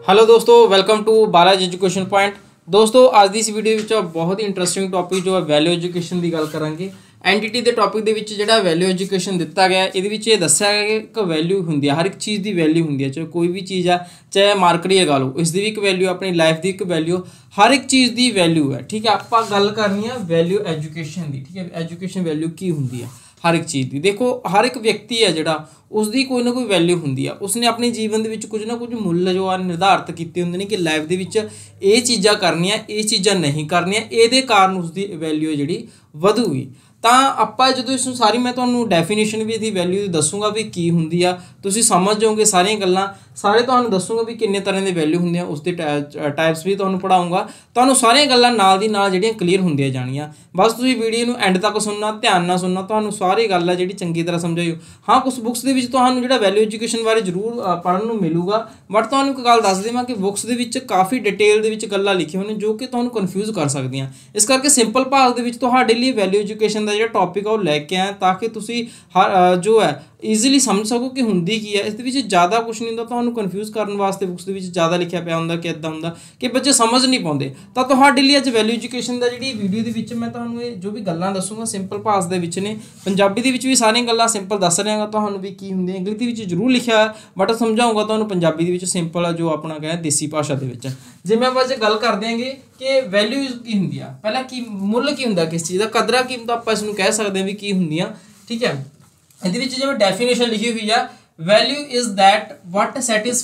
Hello दोस्तों, welcome to Balaji Education Point. दोस्तों ਅੱਜ ਦੀ ਇਸ ਵੀਡੀਓ ਵਿੱਚ ਬਹੁਤ ਹੀ ਇੰਟਰਸਟਿੰਗ ਟੌਪਿਕ ਜੋ ਹੈ ਵੈਲਿਊ ਐਜੂਕੇਸ਼ਨ ਦੀ ਗੱਲ ਕਰਾਂਗੇ। ਐਂਟੀਟੀ ਦੇ ਟੌਪਿਕ ਦੇ ਵਿੱਚ ਜਿਹੜਾ ਵੈਲਿਊ ਐਜੂਕੇਸ਼ਨ ਦਿੱਤਾ ਗਿਆ ਇਹਦੇ ਵਿੱਚ ਇਹ ਦੱਸਿਆ ਗਿਆ ਕਿ ਇੱਕ ਵੈਲਿਊ ਹੁੰਦੀ ਹੈ, ਹਰ ਇੱਕ ਚੀਜ਼ ਦੀ ਵੈਲਿਊ ਹੁੰਦੀ ਹੈ, ਚਾਹੇ ਕੋਈ ਵੀ ਚੀਜ਼ ਆ, ਚਾਹੇ ਮਾਰਕੀਟ ਲਗਾ ਲਓ, ਇਸ ਦੀ ਵੀ ਇੱਕ ਵੈਲਿਊ, ਆਪਣੀ ਲਾਈਫ ਦੀ ਇੱਕ ਵੈਲਿਊ, ਹਰ ਇੱਕ ਚੀਜ਼ ਦੀ ਵੈਲਿਊ ਹੈ। ਠੀਕ ਹੈ, ਆਪਾਂ ਗੱਲ ਕਰਨੀ ਆ ਵੈਲਿਊ ਐਜੂਕੇਸ਼ਨ ਦੀ। ਠੀਕ ਹੈ, ਐਜੂਕੇਸ਼ਨ ਵੈਲਿਊ ਕੀ ਹੁੰਦੀ ਹੈ हर एक चीज़ की। देखो हर एक व्यक्ति है जोड़ा उसकी कोई ना कोई वैल्यू होंगी है, उसने अपने जीवन के कुछ ना कुछ मुल जो निर्धारित किए होंगे ने कि लाइफ के ये चीज़ा करनिया, ये चीज़ा नहीं करनिया, ये कारण उसकी वैल्यू जी वधूगी। तो आप जो इस सारी मैं तुम्हें डेफिनेशन भी इसकी वैल्यू दसूँगा भी की होंगी आ, तुसीं समझ जाओगे सारिया गल्लां, सारे तुहानूं दसूँगा भी किन्ने तरह की वैल्यू होंगे, उसके टाइप्स भी तुहानूं पढ़ाऊँगा, तुहानूं सारिया गल्लां नाल दी नाल जिहड़ियां क्लीयर होंदियां जाणियां। बस तुसीं वीडियो नूं एंड तक सुनना, ध्यान नाल सुनना, तुहानूं सारी गल है जिहड़ी चंगी तरह समझाई। हाँ, कुछ बुक्स दे विच तुहानूं जिहड़ा वैल्यू एजुकेशन बारे जरूर पढ़न नूं मिलूगा, बट तुहानूं एक गल दस देवां कि बुक्स दे विच काफ़ी डिटेल दे विच गल्लां लिखियां होईयां जो कि तुहानूं कन्फ्यूज़ कर सकदियां। इस करके सिंपल भाग दे विच तुहाडे लई वैल्यू एजुकेशन दा जिहड़ा टॉपिक है वो लैके आए ताकि तुसीं हर जो है ईजिली समझ सको कि हुंदी की है। इस ज़्यादा कुछ नहीं होंदा, तुहानूं कन्फ्यूज़ करने वास्ते बुक्स दे विच ज़्यादा लिखिया पिया हुंदा कि इदां हुंदा कि बच्चे समझ नहीं पाउंदे। तां तुहाडे लई अज वैल्यू एजुकेशन दा जिहड़ी वीडियो दे विच मैं तुहानूं जो भी गल्लां दसूँगा सिंपल भाषा दे विच ने, पंजाबी दे विच भी सारियां गल्लां सिंपल दस रहांगा तुहानूं भी की हुंदी, इंग्लिश दे विच जरूर लिखिया बट समझाऊंगा तुहानूं पंजाबी दे विच सिंपल जो अपना कहे देसी भाषा दे विच। जिवें ਆਪਾਂ ਅੱਜ ਗੱਲ ਕਰਦੇ ਹਾਂਗੇ कि वैल्यू की हुंदी आ, पहला की मुੱਲ की हुंदा किस चीज़ का, कदरां कीमतां ਆਪਾਂ इस नूं कह सकते हैं भी की हुंदियां। ठीक है, ਇਹਦੇ ਵਿੱਚ ਜਿਵੇਂ ਡੈਫੀਨੇਸ਼ਨ ਲਿਖੀ ਹੋਈ ਆ, value is that what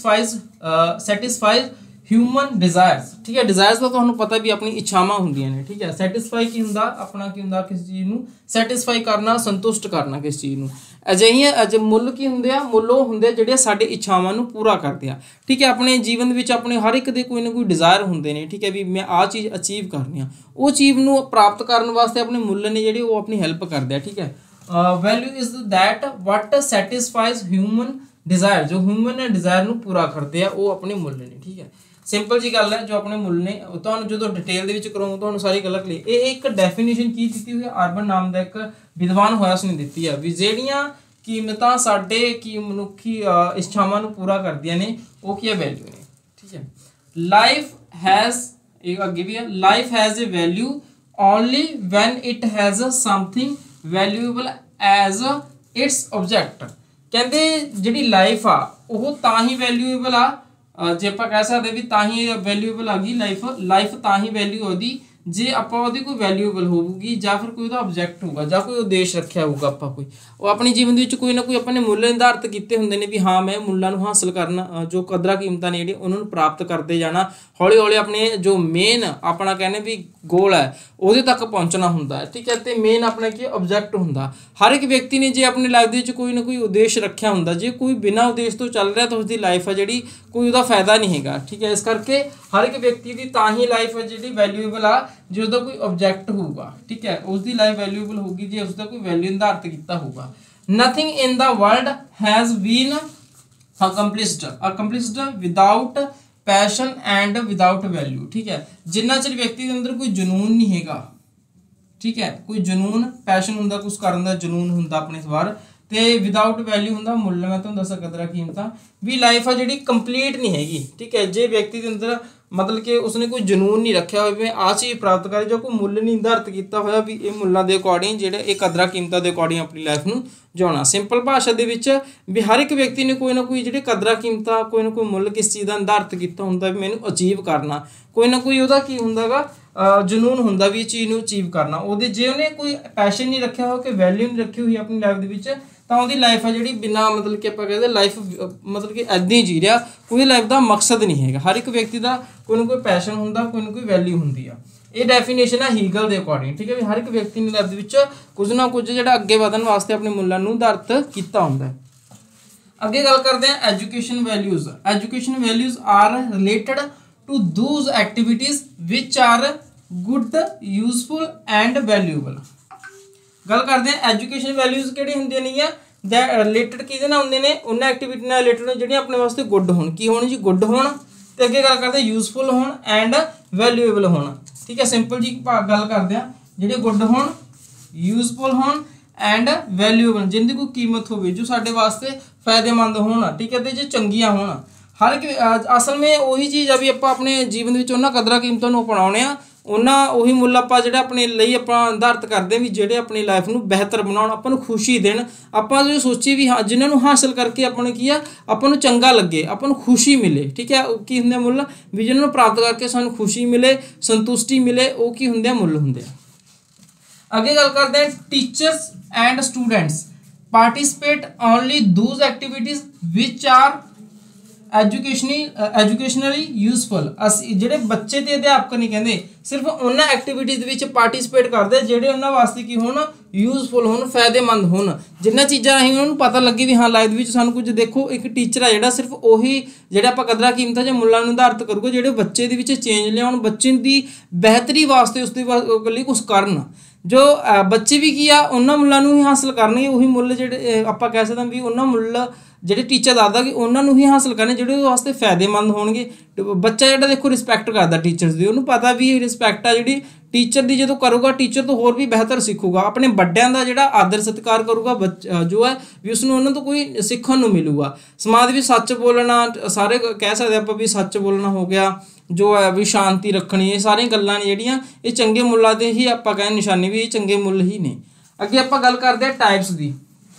satisfies human desires. ਠੀਕ ਹੈ, ਡਿਜ਼ਾਇਰਸ ਦਾ ਤੁਹਾਨੂੰ ਪਤਾ ਵੀ ਆਪਣੀ ਇੱਛਾਵਾਂ ਹੁੰਦੀਆਂ ਨੇ। ਠੀਕ ਹੈ, ਸੈਟੀਸਫਾਈ ਕੀ ਹੁੰਦਾ, ਆਪਣਾ ਕੀ ਹੁੰਦਾ, ਕਿਸ ਚੀਜ਼ ਨੂੰ ਸੈਟੀਸਫਾਈ ਕਰਨਾ, ਸੰਤੁਸ਼ਟ ਕਰਨਾ ਕਿਸ ਚੀਜ਼ ਨੂੰ। ਅਜਿਹੀਆਂ ਮੁੱਲ ਕੀ ਹੁੰਦੇ ਆ, ਮੁੱਲ ਉਹ ਹੁੰਦੇ ਜਿਹੜੇ ਸਾਡੇ ਇੱਛਾਵਾਂ ਨੂੰ ਪੂਰਾ ਕਰਦੇ ਆ। ਠੀਕ ਹੈ, ਆਪਣੇ ਜੀਵਨ ਦੇ ਵਿੱਚ ਆਪਣੇ ਹਰ ਇੱਕ ਦੇ ਕੋਈ ਨਾ ਕੋਈ ਡਿਜ਼ਾਇਰ ਹੁੰਦੇ ਨੇ। ਠੀਕ ਹੈ, ਵੀ ਮੈਂ ਆਹ ਚੀਜ਼ ਅਚੀਵ ਕਰਨੀ ਆ, ਉਹ ਚੀਜ਼ ਨੂੰ ਪ੍ਰਾਪਤ ਕਰਨ ਵਾਸਤੇ ਆਪਣੇ ਮੁੱਲ ਨੇ ਜਿਹੜੇ ਉਹ ਆਪਣੀ ਹੈਲਪ ਕਰਦੇ ਆ। ਠੀਕ ਹੈ, value is that what satisfies human desire, जो ह्यूमन डिजायर ਨੂੰ पूरा करते हैं वो अपने मुल ने। ठीक है, सिंपल जी गल है, जो अपने मुल ने ਤੁਹਾਨੂੰ ਜਦੋਂ डिटेल ਦੇ ਵਿੱਚ ਕਰਾਂਗਾ ਤੁਹਾਨੂੰ ਸਾਰੀ ਗੱਲਾਂ ਕਲੀਅਰ। ਇਹ ਇੱਕ ਡੈਫੀਨੇਸ਼ਨ ਕੀ ਦਿੱਤੀ ਹੋਈ ਹੈ, ਅਰਬਨ ਨਾਮ ਦਾ ਇੱਕ ਵਿਦਵਾਨ ਹੋਇਆ ਉਸਨੇ ਦਿੱਤੀ ਹੈ ਵੀ ਜਿਹੜੀਆਂ ਕੀਮਤਾਂ ਸਾਡੇ ਕੀ ਮਨੁੱਖੀ ਇੱਛਾਵਾਂ ਨੂੰ ਪੂਰਾ ਕਰਦੀਆਂ ਨੇ ਉਹ ਕੀ ਹੈ, ਵੈਲਿਊ ਨੇ। ਠੀਕ ਹੈ, ਲਾਈਫ हैज़, एक ਅੱਗੇ ਵੀ ਹੈ, life has a value only when it has something valuable as its object. कहते जी लाइफ आ वो तां ही वैल्यूएबल आ, जे आप कह सकते भी तां ही वैल्यूएबल आ गई लाइफ, लाइफ तां ही वैल्यू होगी जे आप कोई वैल्यूएबल होगी या फिर कोई ऑब्जेक्ट होगा या कोई उद्देश्य रखा होगा, आप कोई वो अपने जीवन कोई ना कोई अपने मुल निर्धारित किए होंगे ने भी हाँ मैं मुल्लां नूं हासिल करना, जो कदरां कीमतां ने जिहड़ियां उन्होंने प्राप्त करते जाना, हौली हौली अपने जो मेन अपना कहने भी गोल है उहदे तक पहुँचना हुंदा है। ठीक है, तो मेन अपना की ऑब्जेक्ट हुंदा। हर एक व्यक्ति ने जे अपनी लाइफ दे विच कोई ना कोई उद्देश्य रखा हुंदा, जे कोई बिना उद्देश्य तो चल रहा तो उसकी लाइफ है जिहड़ी कोई उहदा फायदा नहीं हैगा। ठीक है, इस करके हर एक व्यक्ति की तां ही लाइफ है जिहड़ी वैल्यूएबल आ जो उसका कोई ऑब्जेक्ट होगा। ठीक है, उसकी लाइफ वैल्यूएबल होगी जो उसका कोई वैल्यू निर्धारित किया होगा। Nothing in the world has been accomplished without passion and without value. ठीक है, जिन्ना चਿਰ व्यक्ति के अंदर कोई जुनून नहीं हैगा। ठीक है, कोई जुनून पैशन होंगे, कुछ करने का जुनून होंगे अपने सवार, तो विदाउट वैल्यू होंगे मुल, मैं तुहानूं दस्सां कदरां कीमतां भी लाइफ है जी कंप्लीट नहीं हैगी। ठीक है, जे व्यक्ति के अंदर मतलब कि उसने कोई जुनून नहीं रखा हो मैं आ चीज़ प्राप्त करे, जो कोई मुल नहीं निर्धारित किया होया भी ये मुल्लां दे अकॉर्डिंग जिहड़े ये कदरां कीमतां दे अकॉर्डिंग अपनी लाइफ नूं जिउणा। सिंपल भाषा दे विच भी हर एक व्यक्ति ने कोई ना कोई जिहड़े कदरां कीमतां कोई ना कोई मुल किस चीज़ का निर्धारित किया हुंदा भी मैनूं अचीव करना, कोई ना कोई उहदा की हुंदा गा जुनून होंदा भी चीज़ नूं अचीव करना। उहदे जे उहने कोई पैशन नहीं रखा हो कि वैल्यू नहीं रखी हुई अपनी लाइफ दे विच तो उसकी लाइफ है जी बिना मतलब कि आप कहते लाइफ मतलब कि ऐदा ही जी रहा, कोई लाइफ का मकसद नहीं है। हर एक व्यक्ति का कोई ना कोई पैशन होंदा, कोई ना कोई वैल्यू होंदी है। ये डेफिनेशन है हीगल के अकॉर्डिंग। ठीक है, भी हर एक व्यक्ति ने लाइफ के कुछ ना कुछ जो अगे बढ़न वास्ते अपने मुल्लां नूं निर्धारित किया होंदा। अगे गल करते हैं education values. Education values are related to those activities which are good, useful and valuable. गल करते हैं एजुकेशन वैल्यूज़ किहड़ी हुंदियां ने रिलेटेड किहदे नाल हुंदे ने, उन्हां एक्टिविटी नाल रिलेटेड जिहड़ियां अपने वास्ते गुड होण, की होण जी गुड होण, ते अगे गल करते हैं यूजफुल होण एंड वैल्यूएबल होण। ठीक है, सिंपल जी गल करते हैं जिहड़े गुड होण, यूजफुल होण एंड वैल्यूएबल, जिनकी कोई कीमत हो जो साडे वास्ते फायदेमंद होण। ठीक है, तो जो चंगियां होण। ਹਰ ਇੱਕ ਅਸਲ ਵਿੱਚ ਉਹੀ ਚੀਜ਼ ਆ ਵੀ ਆਪਾਂ ਆਪਣੇ ਜੀਵਨ ਦੇ ਵਿੱਚ ਉਹਨਾਂ ਕਦਰਾਂ ਕੀਮਤਾਂ ਨੂੰ ਅਪਣਾਉਣੇ ਆ, ਉਹਨਾਂ ਉਹੀ ਮੁੱਲ ਆਪਾਂ ਜਿਹੜਾ ਆਪਣੇ ਲਈ ਆਪਾਂ ਨਿਰਧਾਰਿਤ ਕਰਦੇ ਹਾਂ ਵੀ ਜਿਹੜੇ ਆਪਣੀ ਲਾਈਫ ਨੂੰ ਬਿਹਤਰ ਬਣਾਉਣ, ਆਪਾਂ ਨੂੰ ਖੁਸ਼ੀ ਦੇਣ। ਆਪਾਂ ਜੋ ਸੋਚੀਏ ਵੀ ਹਾਂ ਜਿਨ੍ਹਾਂ ਨੂੰ ਹਾਸਿਲ ਕਰਕੇ ਆਪਾਂ ਨੂੰ ਕੀ ਆ, ਆਪਾਂ ਨੂੰ ਚੰਗਾ ਲੱਗੇ, ਆਪਾਂ ਨੂੰ ਖੁਸ਼ੀ ਮਿਲੇ, ਠੀਕ ਹੈ, ਉਹ ਕੀ ਹੁੰਦੇ ਆ ਮੁੱਲ, ਵੀ ਜਿਹਨਾਂ ਨੂੰ ਪ੍ਰਾਪਤ ਕਰਕੇ ਸਾਨੂੰ ਖੁਸ਼ੀ ਮਿਲੇ, ਸੰਤੁਸ਼ਟੀ ਮਿਲੇ, ਉਹ ਕੀ ਹੁੰਦੇ ਆ, ਮੁੱਲ ਹੁੰਦੇ ਆ। ਅੱਗੇ ਗੱਲ ਕਰਦੇ ਹਾਂ, teachers and students participate only those activities which are educationally useful. ਅਸੀਂ ਜਿਹੜੇ ਬੱਚੇ ਤੇ ਅਧਿਆਪਕ ਨਹੀਂ ਕਹਿੰਦੇ, ਸਿਰਫ ਉਹਨਾਂ ਐਕਟੀਵਿਟੀਜ਼ ਦੇ ਵਿੱਚ ਪਾਰਟਿਸਿਪੇਟ ਕਰਦੇ ਜਿਹੜੇ ਉਹਨਾਂ ਵਾਸਤੇ ਕੀ ਹੋਣ, ਯੂਜ਼ਫੁਲ ਹੋਣ, ਫਾਇਦੇਮੰਦ ਹੋਣ, ਜਿੰਨਾਂ ਚੀਜ਼ਾਂ ਰਾਹੀਂ ਉਹਨਾਂ ਨੂੰ ਪਤਾ ਲੱਗੇ ਵੀ ਹਾਂ ਲਾਈਫ ਵਿੱਚ ਸਾਨੂੰ ਕੁਝ। ਦੇਖੋ ਇੱਕ ਟੀਚਰ ਆ ਜਿਹੜਾ ਸਿਰਫ ਉਹੀ ਜਿਹੜੇ ਆਪਾਂ ਕਦਰਾਂ ਕੀਮਤਾਂ ਜਾਂ ਮੁੱਲਾਂ ਨੂੰ ਨਿਰਧਾਰਿਤ ਕਰੂਗਾ ਜਿਹੜੇ ਬੱਚੇ ਦੇ ਵਿੱਚ ਚੇਂਜ ਲਿਆਉਣ, ਬੱਚੇ ਦੀ ਬਿਹਤਰੀ ਵਾਸਤੇ ਉਸ ਦੇ ਲਈ ਕੁਛ ਕਰਨ। ਜੋ ਬੱਚੇ ਵੀ ਕੀ ਆ ਉਹਨਾਂ ਮੁੱਲਾਂ ਨੂੰ ਹੀ ਹਾਸਲ ਕਰਨਗੇ, ਉਹੀ ਮੁੱਲ ਜਿਹੜੇ ਆਪਾਂ ਕਹਿ ਸਕਦੇ ਹਾਂ ਵੀ ਉਹਨਾਂ ਮੁੱਲ ਜਿਹੜੇ ਟੀਚਰ ਦੱਸਦਾ ਕਿ ਉਹਨਾਂ ਨੂੰ ਹੀ ਹਾਸਲ ਕਰਨੇ ਜਿਹੜੇ ਉਹਦੇ ਵਾਸਤੇ ਫਾਇਦੇਮੰਦ ਹੋਣਗੇ। ਬੱਚਾ ਜਿਹੜਾ ਦੇਖੋ ਰਿਸਪੈਕਟ ਕਰਦਾ ਟੀਚਰਸ ਦੀ, ਉਹਨੂੰ ਪਤਾ ਵੀ ਇਹ ਰਿਸਪੈਕਟ ਆ ਜਿਹੜੀ ਟੀਚਰ ਦੀ ਜਦੋਂ ਕਰੂਗਾ ਟੀਚਰ ਤੋਂ ਹੋਰ ਵੀ ਬਿਹਤਰ ਸਿੱਖੂਗਾ। ਆਪਣੇ ਵੱਡਿਆਂ ਦਾ ਜਿਹੜਾ ਆਦਰ ਸਤਿਕਾਰ ਕਰੂਗਾ ਬੱਚਾ ਜੋ ਹੈ ਵੀ ਉਸਨੂੰ ਉਹਨਾਂ ਤੋਂ ਕੋਈ ਸਿੱਖਣ ਨੂੰ ਮਿਲੂਗਾ। ਸਮਾਜ ਵਿੱਚ ਸੱਚ ਬੋਲਣਾ, ਸਾਰੇ ਕਹਿ ਸਕਦੇ ਆਪਾਂ ਵੀ ਸੱਚ ਬੋਲਣਾ ਹੋ ਗਿਆ, ਜੋ ਹੈ ਵੀ ਸ਼ਾਂਤੀ ਰੱਖਣੀ, ਇਹ ਸਾਰੀਆਂ ਗੱਲਾਂ ਨੇ ਜਿਹੜੀਆਂ ਇਹ ਚੰਗੇ ਮੁੱਲਾਂ ਦੇ ਹੀ ਆਪਾਂ ਕਹਿੰਦੇ ਨਿਸ਼ਾਨੀ ਵੀ ਇਹ ਚੰਗੇ ਮੁੱਲ ਹੀ ਨੇ। ਅੱਗੇ ਆਪਾਂ ਗੱਲ ਕਰਦੇ ਹਾਂ ਟਾਈਪਸ ਦੀ,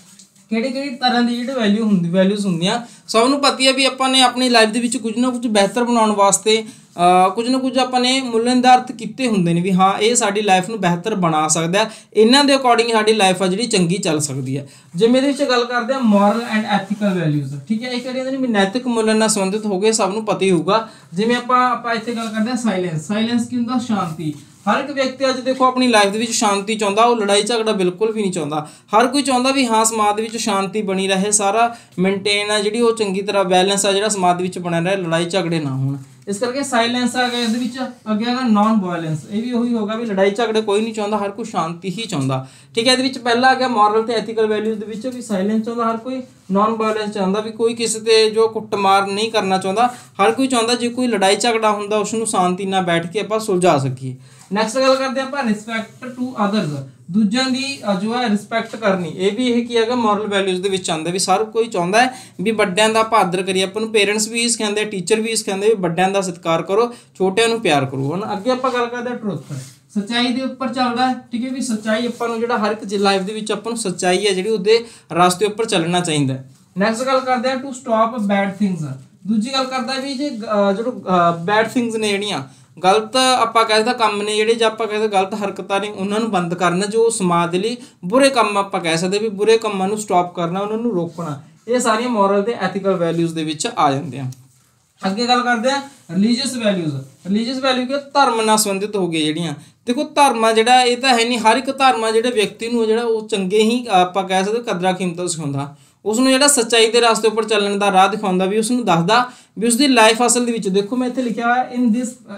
ਕਿਹੜੀ ਤਰ੍ਹਾਂ ਦੀ ਜਿਹੜੀ ਵੈਲਿਊਜ਼ ਹੁੰਦੀਆਂ। ਸਭ ਨੂੰ ਪਤਾ ਹੈ ਵੀ ਆਪਾਂ ਨੇ ਆਪਣੀ ਲਾਈਫ ਦੇ ਵਿੱਚ ਕੁਝ ਨਾ ਕੁਝ ਬਿਹਤਰ ਬਣਾਉਣ ਵਾਸਤੇ ਕੁਝ ਨਾ ਕੁਝ ਆਪਾਂ ਨੇ ਮੁੱਲ ਨਿਰਧਾਰਿਤ ਕੀਤੇ ਹੁੰਦੇ ਨੇ ਵੀ ਹਾਂ ਇਹ ਸਾਡੀ ਲਾਈਫ ਨੂੰ ਬਿਹਤਰ ਬਣਾ ਸਕਦਾ, ਇਹਨਾਂ ਦੇ ਅਕੋਰਡਿੰਗ ਸਾਡੀ ਲਾਈਫ ਆ ਜਿਹੜੀ ਚੰਗੀ ਚੱਲ ਸਕਦੀ ਹੈ। ਜਿਵੇਂ ਇਹਦੇ ਵਿੱਚ ਗੱਲ ਕਰਦੇ ਹਾਂ ਮੋਰਲ ਐਂਡ ਐਥੀਕਲ ਵੈਲਿਊਜ਼, ਠੀਕ ਹੈ, ਇਹ ਕਿਹੜੀਆਂ ਨੇ ਵੀ ਨੈਤਿਕ ਮੁੱਲਾਂ ਨਾਲ ਸੰਬੰਧਿਤ ਹੋ ਗਏ, ਸਭ ਨੂੰ ਪਤਾ ਹੀ ਹੋਊਗਾ। ਜਿਵੇਂ ਆਪਾਂ ਇੱਥੇ ਗੱਲ ਕਰਦੇ ਹਾਂ ਸਾਇਲੈਂਸ ਕੀ ਹੁੰਦਾ, ਸ਼ਾਂਤੀ। ਹਰ ਇੱਕ ਵਿਅਕਤੀ ਅੱਜ ਦੇਖੋ ਆਪਣੀ ਲਾਈਫ ਦੇ ਵਿੱਚ ਸ਼ਾਂਤੀ ਚਾਹੁੰਦਾ, ਉਹ ਲੜਾਈ ਝਗੜਾ ਬਿਲਕੁਲ ਵੀ ਨਹੀਂ ਚਾਹੁੰਦਾ। ਹਰ ਕੋਈ ਚਾਹੁੰਦਾ ਵੀ ਹਾਂ ਸਮਾਜ ਦੇ ਵਿੱਚ ਸ਼ਾਂਤੀ ਬਣੀ ਰਹੇ, ਸਾਰਾ ਮੇਨਟੇਨ ਆ ਜਿਹੜੀ ਉਹ ਚੰਗੀ ਤਰ੍ਹਾਂ ਬੈਲੈਂਸ ਆ ਜਿਹੜਾ ਸਮਾਜ ਦੇ ਵਿੱਚ ਬਣਿਆ ਰਹੇ, ਲੜਾਈ ਝਗੜੇ ਨਾ ਹੋਣ। ਇਸ ਕਰਕੇ ਸਾਇਲੈਂਸ ਆ ਗਿਆ ਇਹਦੇ ਵਿੱਚ। ਅੱਗੇ ਹੈਗਾ ਨॉन ਵਾਇਲੈਂਸ, ਇਹ ਵੀ ਉਹੀ ਹੋਗਾ ਵੀ ਲੜਾਈ ਝਗੜੇ ਕੋਈ ਨਹੀਂ ਚਾਹੁੰਦਾ, ਹਰ ਕੋਈ ਸ਼ਾਂਤੀ ਹੀ ਚਾਹੁੰਦਾ, ਠੀਕ ਹੈ। ਇਹਦੇ ਵਿੱਚ ਪਹਿਲਾ ਆ ਗਿਆ ਮੋਰਲ ਤੇ ਐਥੀਕਲ ਵੈਲਿਊਜ਼ ਦੇ ਵਿੱਚ ਵੀ ਸਾਇਲੈਂਸ ਚਾਹੁੰਦਾ ਹਰ ਕੋਈ, ਨॉन ਵਾਇਲੈਂਸ ਚਾਹੁੰਦਾ ਵੀ ਕੋਈ ਕਿਸੇ ਤੇ ਜੋ ਕੁੱਟਮਾਰ ਨਹੀਂ ਕਰਨਾ ਚਾਹੁੰਦਾ, ਹਰ ਕੋਈ ਚਾਹੁੰਦਾ ਜੇ ਕੋਈ ਲੜਾਈ ਝਗੜਾ ਹੁੰਦਾ ਉਸ ਨੂੰ ਸ਼ਾਂਤੀ ਨਾਲ ਬੈਠ ਕੇ ਆਪਾਂ ਸੁਲਝਾ ਸਕੀਏ। ਨੈਕਸਟ ਗੱਲ ਕਰਦੇ ਆਪਾਂ ਰਿਸਪੈਕਟ ਟੂ ਅਦਰਸ, ਦੂਜਿਆਂ ਦੀ ਜੋ ਹੈ ਰਿਸਪੈਕਟ ਕਰਨੀ, ਇਹ ਵੀ ਇਹ ਕੀ ਹੈਗਾ ਮੋਰਲ ਵੈਲਿਊਜ਼ ਦੇ ਵਿੱਚ ਆਉਂਦਾ ਵੀ ਹਰ ਕੋਈ ਚਾਹੁੰਦਾ ਹੈ ਵੀ ਵੱਡਿਆਂ ਦਾ ਆਪਾਂ ਆਦਰ ਕਰੀਏ। ਆਪਾਂ ਨੂੰ ਪੇਰੈਂਟਸ ਵੀ ਸਿਖਾਉਂਦੇ, ਟੀਚਰ ਵੀ ਸਿਖਾਉਂਦੇ ਵੀ ਵੱਡਿਆਂ ਦਾ ਸਤਿਕਾਰ ਕਰੋ, ਛੋਟਿਆਂ ਨੂੰ ਪਿਆਰ ਕਰੋ। ਹੁਣ ਅੱਗੇ ਆਪਾਂ ਗੱਲ ਕਰਦੇ ਹਾਂ ਟਰੁੱਥ, ਸੱਚਾਈ ਦੇ ਉੱਪਰ ਚੱਲਦਾ ਹੈ, ਠੀਕ ਹੈ ਵੀ ਸੱਚਾਈ ਆਪਾਂ ਨੂੰ ਜਿਹੜਾ ਹਰ ਇੱਕ ਲਾਈਫ ਦੇ ਵਿੱਚ ਆਪਾਂ ਨੂੰ ਸੱਚਾਈ ਹੈ ਜਿਹੜੀ ਉਹਦੇ ਰਸਤੇ ਉੱਪਰ ਚੱਲਣਾ ਚਾਹੀਦਾ ਹੈ। ਨੈਕਸਟ ਗੱਲ ਕਰਦੇ ਹਾਂ ਟੂ ਸਟਾਪ ਬੈਡ ਥਿੰਗਸ, ਦੂਜੀ ਗੱਲ ਕਰਦਾ ਵੀ ਜੇ ਜਿਹੜਾ ਬੈਡ ਥਿੰਗਸ ਨੇ ਜਿਹੜੀਆਂ ਗਲਤ ਆਪਾਂ ਕਹਿੰਦੇ ਕੰਮ ਨੇ ਜਿਹੜੇ, ਜੇ ਆਪਾਂ ਕਹਿੰਦੇ ਗਲਤ ਹਰਕਤਾਂ ਨੇ ਉਹਨਾਂ ਨੂੰ ਬੰਦ ਕਰਨਾ, ਜੋ ਸਮਾਜ ਦੇ ਲਈ ਬੁਰੇ ਕੰਮ ਆਪਾਂ ਕਹਿ ਸਕਦੇ ਵੀ ਬੁਰੇ ਕੰਮਾਂ ਨੂੰ ਸਟਾਪ ਕਰਨਾ, ਉਹਨਾਂ ਨੂੰ ਰੋਕਣਾ, ਇਹ ਸਾਰੀਆਂ ਮੋਰਲ ਤੇ ਐਥੀਕਲ ਵੈਲਿਊਜ਼ ਦੇ ਵਿੱਚ ਆ ਜਾਂਦੇ ਆ। ਅੱਗੇ ਗੱਲ ਕਰਦੇ ਆ ਰਿਲੀਜੀਅਸ ਵੈਲਿਊਜ਼, ਰਿਲੀਜੀਅਸ ਵੈਲਿਊ ਕਿ ਧਰਮ ਨਾਲ ਸੰਬੰਧਿਤ ਹੋ ਗਏ ਜਿਹੜੀਆਂ। ਦੇਖੋ ਧਰਮ ਆ ਜਿਹੜਾ ਇਹ ਤਾਂ ਹੈ ਨਹੀਂ, ਹਰ ਇੱਕ ਧਰਮ ਆ ਜਿਹੜੇ ਵਿਅਕਤੀ ਨੂੰ ਜਿਹੜਾ ਉਹ ਚੰਗੇ ਹੀ ਆਪਾਂ ਕਹਿ ਸਕਦੇ ਕਦਰਾਂ ਕੀਮਤਾਂ ਸਿਖਾਉਂਦਾ, ਉਸਨੂੰ ਜਿਹੜਾ ਸੱਚਾਈ ਦੇ ਰਸਤੇ ਉੱਪਰ ਚੱਲਣ ਦਾ ਰਾਹ ਦਿਖਾਉਂਦਾ, ਵੀ ਉਸਨੂੰ ਦੱਸਦਾ ਵੀ ਉਸਦੀ ਲਾਈਫ ਅਸਲ ਦੇ ਵਿੱਚ। ਦੇਖੋ ਮੈਂ ਇੱਥੇ ਲਿਖਿਆ ਹੋਇਆ ਇਨ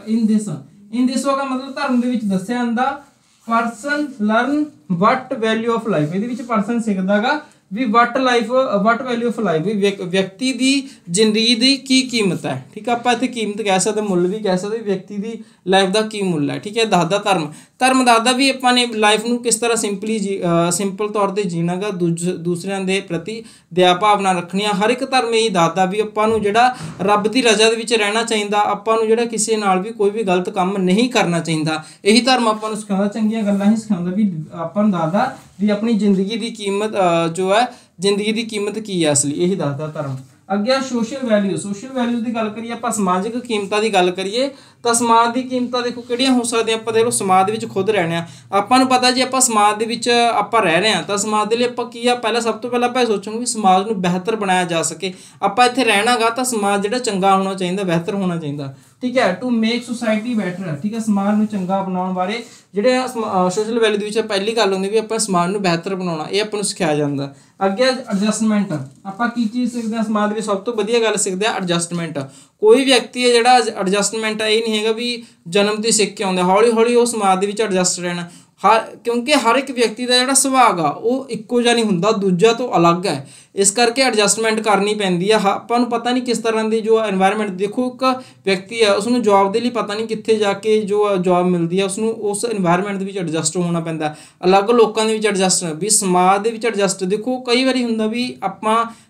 ਦਿਸ ਹੋਗਾ ਮਤਲਬ ਧਰਮ ਦੇ ਵਿੱਚ ਦੱਸਿਆ ਜਾਂਦਾ person learn what value of life, ਇਹਦੇ ਵਿੱਚ ਪਰਸਨ ਸਿੱਖਦਾਗਾ ਵੀ ਵਟ ਵੈਲਿਊ ਆਫ ਲਾਈਫ, ਵੀ ਵਿਅਕਤੀ ਦੀ ਜ਼ਿੰਦਗੀ ਦੀ ਕੀ ਕੀਮਤ ਹੈ, ਠੀਕ ਹੈ। ਆਪਾਂ ਇੱਥੇ ਕੀਮਤ ਕਹਿ ਸਕਦੇ, ਮੁੱਲ ਵੀ ਕਹਿ ਸਕਦੇ, ਵਿਅਕਤੀ ਦੀ ਲਾਈਫ ਦਾ ਕੀ ਮੁੱਲ ਹੈ, ਠੀਕ ਹੈ। ਦੱਸਦਾ ਧਰਮ ਦੱਸਦਾ ਵੀ ਆਪਾਂ ਨੇ ਲਾਈਫ ਨੂੰ ਕਿਸ ਤਰ੍ਹਾਂ ਸਿੰਪਲ ਤੌਰ ਤੇ ਜੀਣਾਗਾ, ਦੂਸਰਿਆਂ ਦੇ ਪ੍ਰਤੀ ਦਇਆ ਭਾਵਨਾ ਰੱਖਣੀਆਂ। ਹਰ ਇੱਕ ਧਰਮ ਇਹੀ ਦੱਸਦਾ ਵੀ ਆਪਾਂ ਨੂੰ ਜਿਹੜਾ ਰੱਬ ਦੀ ਰਜ਼ਾ ਦੇ ਵਿੱਚ ਰਹਿਣਾ ਚਾਹੀਦਾ, ਆਪਾਂ ਨੂੰ ਜਿਹੜਾ ਕਿਸੇ ਨਾਲ ਵੀ ਕੋਈ ਵੀ ਗਲਤ ਕੰਮ ਨਹੀਂ ਕਰਨਾ ਚਾਹੀਦਾ। ਇਹੀ ਧਰਮ ਆਪਾਂ ਨੂੰ ਸਿਖਾਉਂਦਾ, ਚੰਗੀਆਂ ਗੱਲਾਂ ਹੀ ਸਿਖਾਉਂਦਾ, ਵੀ ਆਪਾਂ ਨੂੰ ਦੱਸਦਾ ਵੀ ਆਪਣੀ ਜ਼ਿੰਦਗੀ ਦੀ ਕੀਮਤ ਜੋ ਹੈ ਜ਼ਿੰਦਗੀ ਦੀ ਕੀਮਤ ਕੀ ਹੈ ਅਸਲੀ, ਇਹੀ ਦੱਸਦਾ ਧਰਮ। ਅੱਗੇ ਸੋਸ਼ਲ ਵੈਲਿਊਜ਼ ਦੀ ਗੱਲ ਕਰੀਏ, ਆਪਾਂ ਸਮਾਜਿਕ ਕੀਮਤਾਂ ਦੀ ਗੱਲ ਕਰੀਏ ਤਾਂ ਸਮਾਜ ਦੀ ਕੀਮਤਾਂ ਦੇਖੋ ਕਿਹੜੀਆਂ ਹੋ ਸਕਦੀਆਂ। ਆਪਾਂ ਦੇਖ ਲਓ ਸਮਾਜ ਦੇ ਵਿੱਚ ਖੁਦ ਰਹਿਣਾ ਆ, ਆਪਾਂ ਨੂੰ ਪਤਾ ਜੇ ਆਪਾਂ ਸਮਾਜ ਦੇ ਵਿੱਚ ਆਪਾਂ ਰਹਿ ਰਹੇ ਹਾਂ ਤਾਂ ਸਮਾਜ ਦੇ ਲਈ ਆਪਾਂ ਕੀ ਆ, ਸਭ ਤੋਂ ਪਹਿਲਾਂ ਆਪਾਂ ਸੋਚਾਂਗੇ ਵੀ ਸਮਾਜ ਨੂੰ ਬਿਹਤਰ ਬਣਾਇਆ ਜਾ ਸਕੇ। ਆਪਾਂ ਇੱਥੇ ਰਹਿਣਾਗਾ ਤਾਂ ਸਮਾਜ ਜਿਹੜਾ ਚੰਗਾ ਹੋਣਾ ਚਾਹੀਦਾ, ਬਿਹਤਰ ਹੋਣਾ ਚਾਹੀਦਾ, ਠੀਕ ਹੈ। ਟੂ ਮੇਕ ਸੁਸਾਇਟੀ ਬੈਟਰ, ਠੀਕ ਹੈ, ਸਮਾਜ ਨੂੰ ਚੰਗਾ ਬਣਾਉਣ ਬਾਰੇ ਜਿਹੜੇ ਸੋਸ਼ਲ ਵੈਲਿਊ ਦੇ ਵਿੱਚ ਪਹਿਲੀ ਗੱਲ ਹੁੰਦੀ ਵੀ ਆਪਾਂ ਸਮਾਜ ਨੂੰ ਬਿਹਤਰ ਬਣਾਉਣਾ, ਇਹ ਆਪਾਂ ਨੂੰ ਸਿਖਾਇਆ ਜਾਂਦਾ। ਅੱਗੇ ਐਡਜਸਟਮੈਂਟ, ਆਪਾਂ ਕੀ ਚੀਜ਼ ਸਿੱਖਦੇ ਹਾਂ ਸਮਾਜ ਦੇ ਵਿੱਚ, ਸਭ ਤੋਂ ਵਧੀਆ ਗੱਲ ਸਿੱਖਦੇ ਹਾਂ ਐਡਜਸਟਮੈਂਟ। ਕੋਈ ਵਿਅਕਤੀ ਹੈ ਜਿਹੜਾ ਐਡਜਸਟਮੈਂਟ ਇਹ ਨਹੀਂ ਹੈਗਾ ਵੀ ਜਨਮ ਤੋਂ ਸਿੱਖ ਕੇ ਆਉਂਦਾ, ਹੌਲੀ ਹੌਲੀ ਉਹ ਸਮਾਜ ਦੇ ਵਿੱਚ ਐਡਜਸਟ ਰਹਿਣਾ। ਕਿਉਂਕਿ ਹਰ ਇੱਕ ਵਿਅਕਤੀ ਦਾ ਜਿਹੜਾ ਸੁਭਾਅ ਆ ਉਹ ਇੱਕੋ ਜਿਹਾ ਨਹੀਂ ਹੁੰਦਾ, ਦੂਜਿਆਂ ਤੋਂ ਅਲੱਗ ਹੈ, ਇਸ ਕਰਕੇ ਐਡਜਸਟਮੈਂਟ ਕਰਨੀ ਪੈਂਦੀ ਆ। ਆਪਾਂ ਨੂੰ ਪਤਾ ਨਹੀਂ ਕਿਸ ਤਰ੍ਹਾਂ ਦੀ ਜੋ ਐਨਵਾਇਰਨਮੈਂਟ, ਦੇਖੋ ਇੱਕ ਵਿਅਕਤੀ ਹੈ ਉਸਨੂੰ ਜੋਬ ਦੇ ਲਈ ਪਤਾ ਨਹੀਂ ਕਿੱਥੇ ਜਾ ਕੇ ਜੋ ਜੋਬ ਮਿਲਦੀ ਹੈ, ਉਸਨੂੰ ਉਸ ਐਨਵਾਇਰਨਮੈਂਟ ਦੇ ਵਿੱਚ ਐਡਜਸਟ ਹੋਣਾ ਪੈਂਦਾ, ਅਲੱਗ ਲੋਕਾਂ ਦੇ ਵਿੱਚ ਐਡਜਸਟ, ਵੀ ਸਮਾਜ ਦੇ ਵਿੱਚ ਐਡਜਸਟ। ਦੇਖੋ ਕਈ ਵਾਰੀ ਹੁੰਦਾ ਵੀ ਆਪਾਂ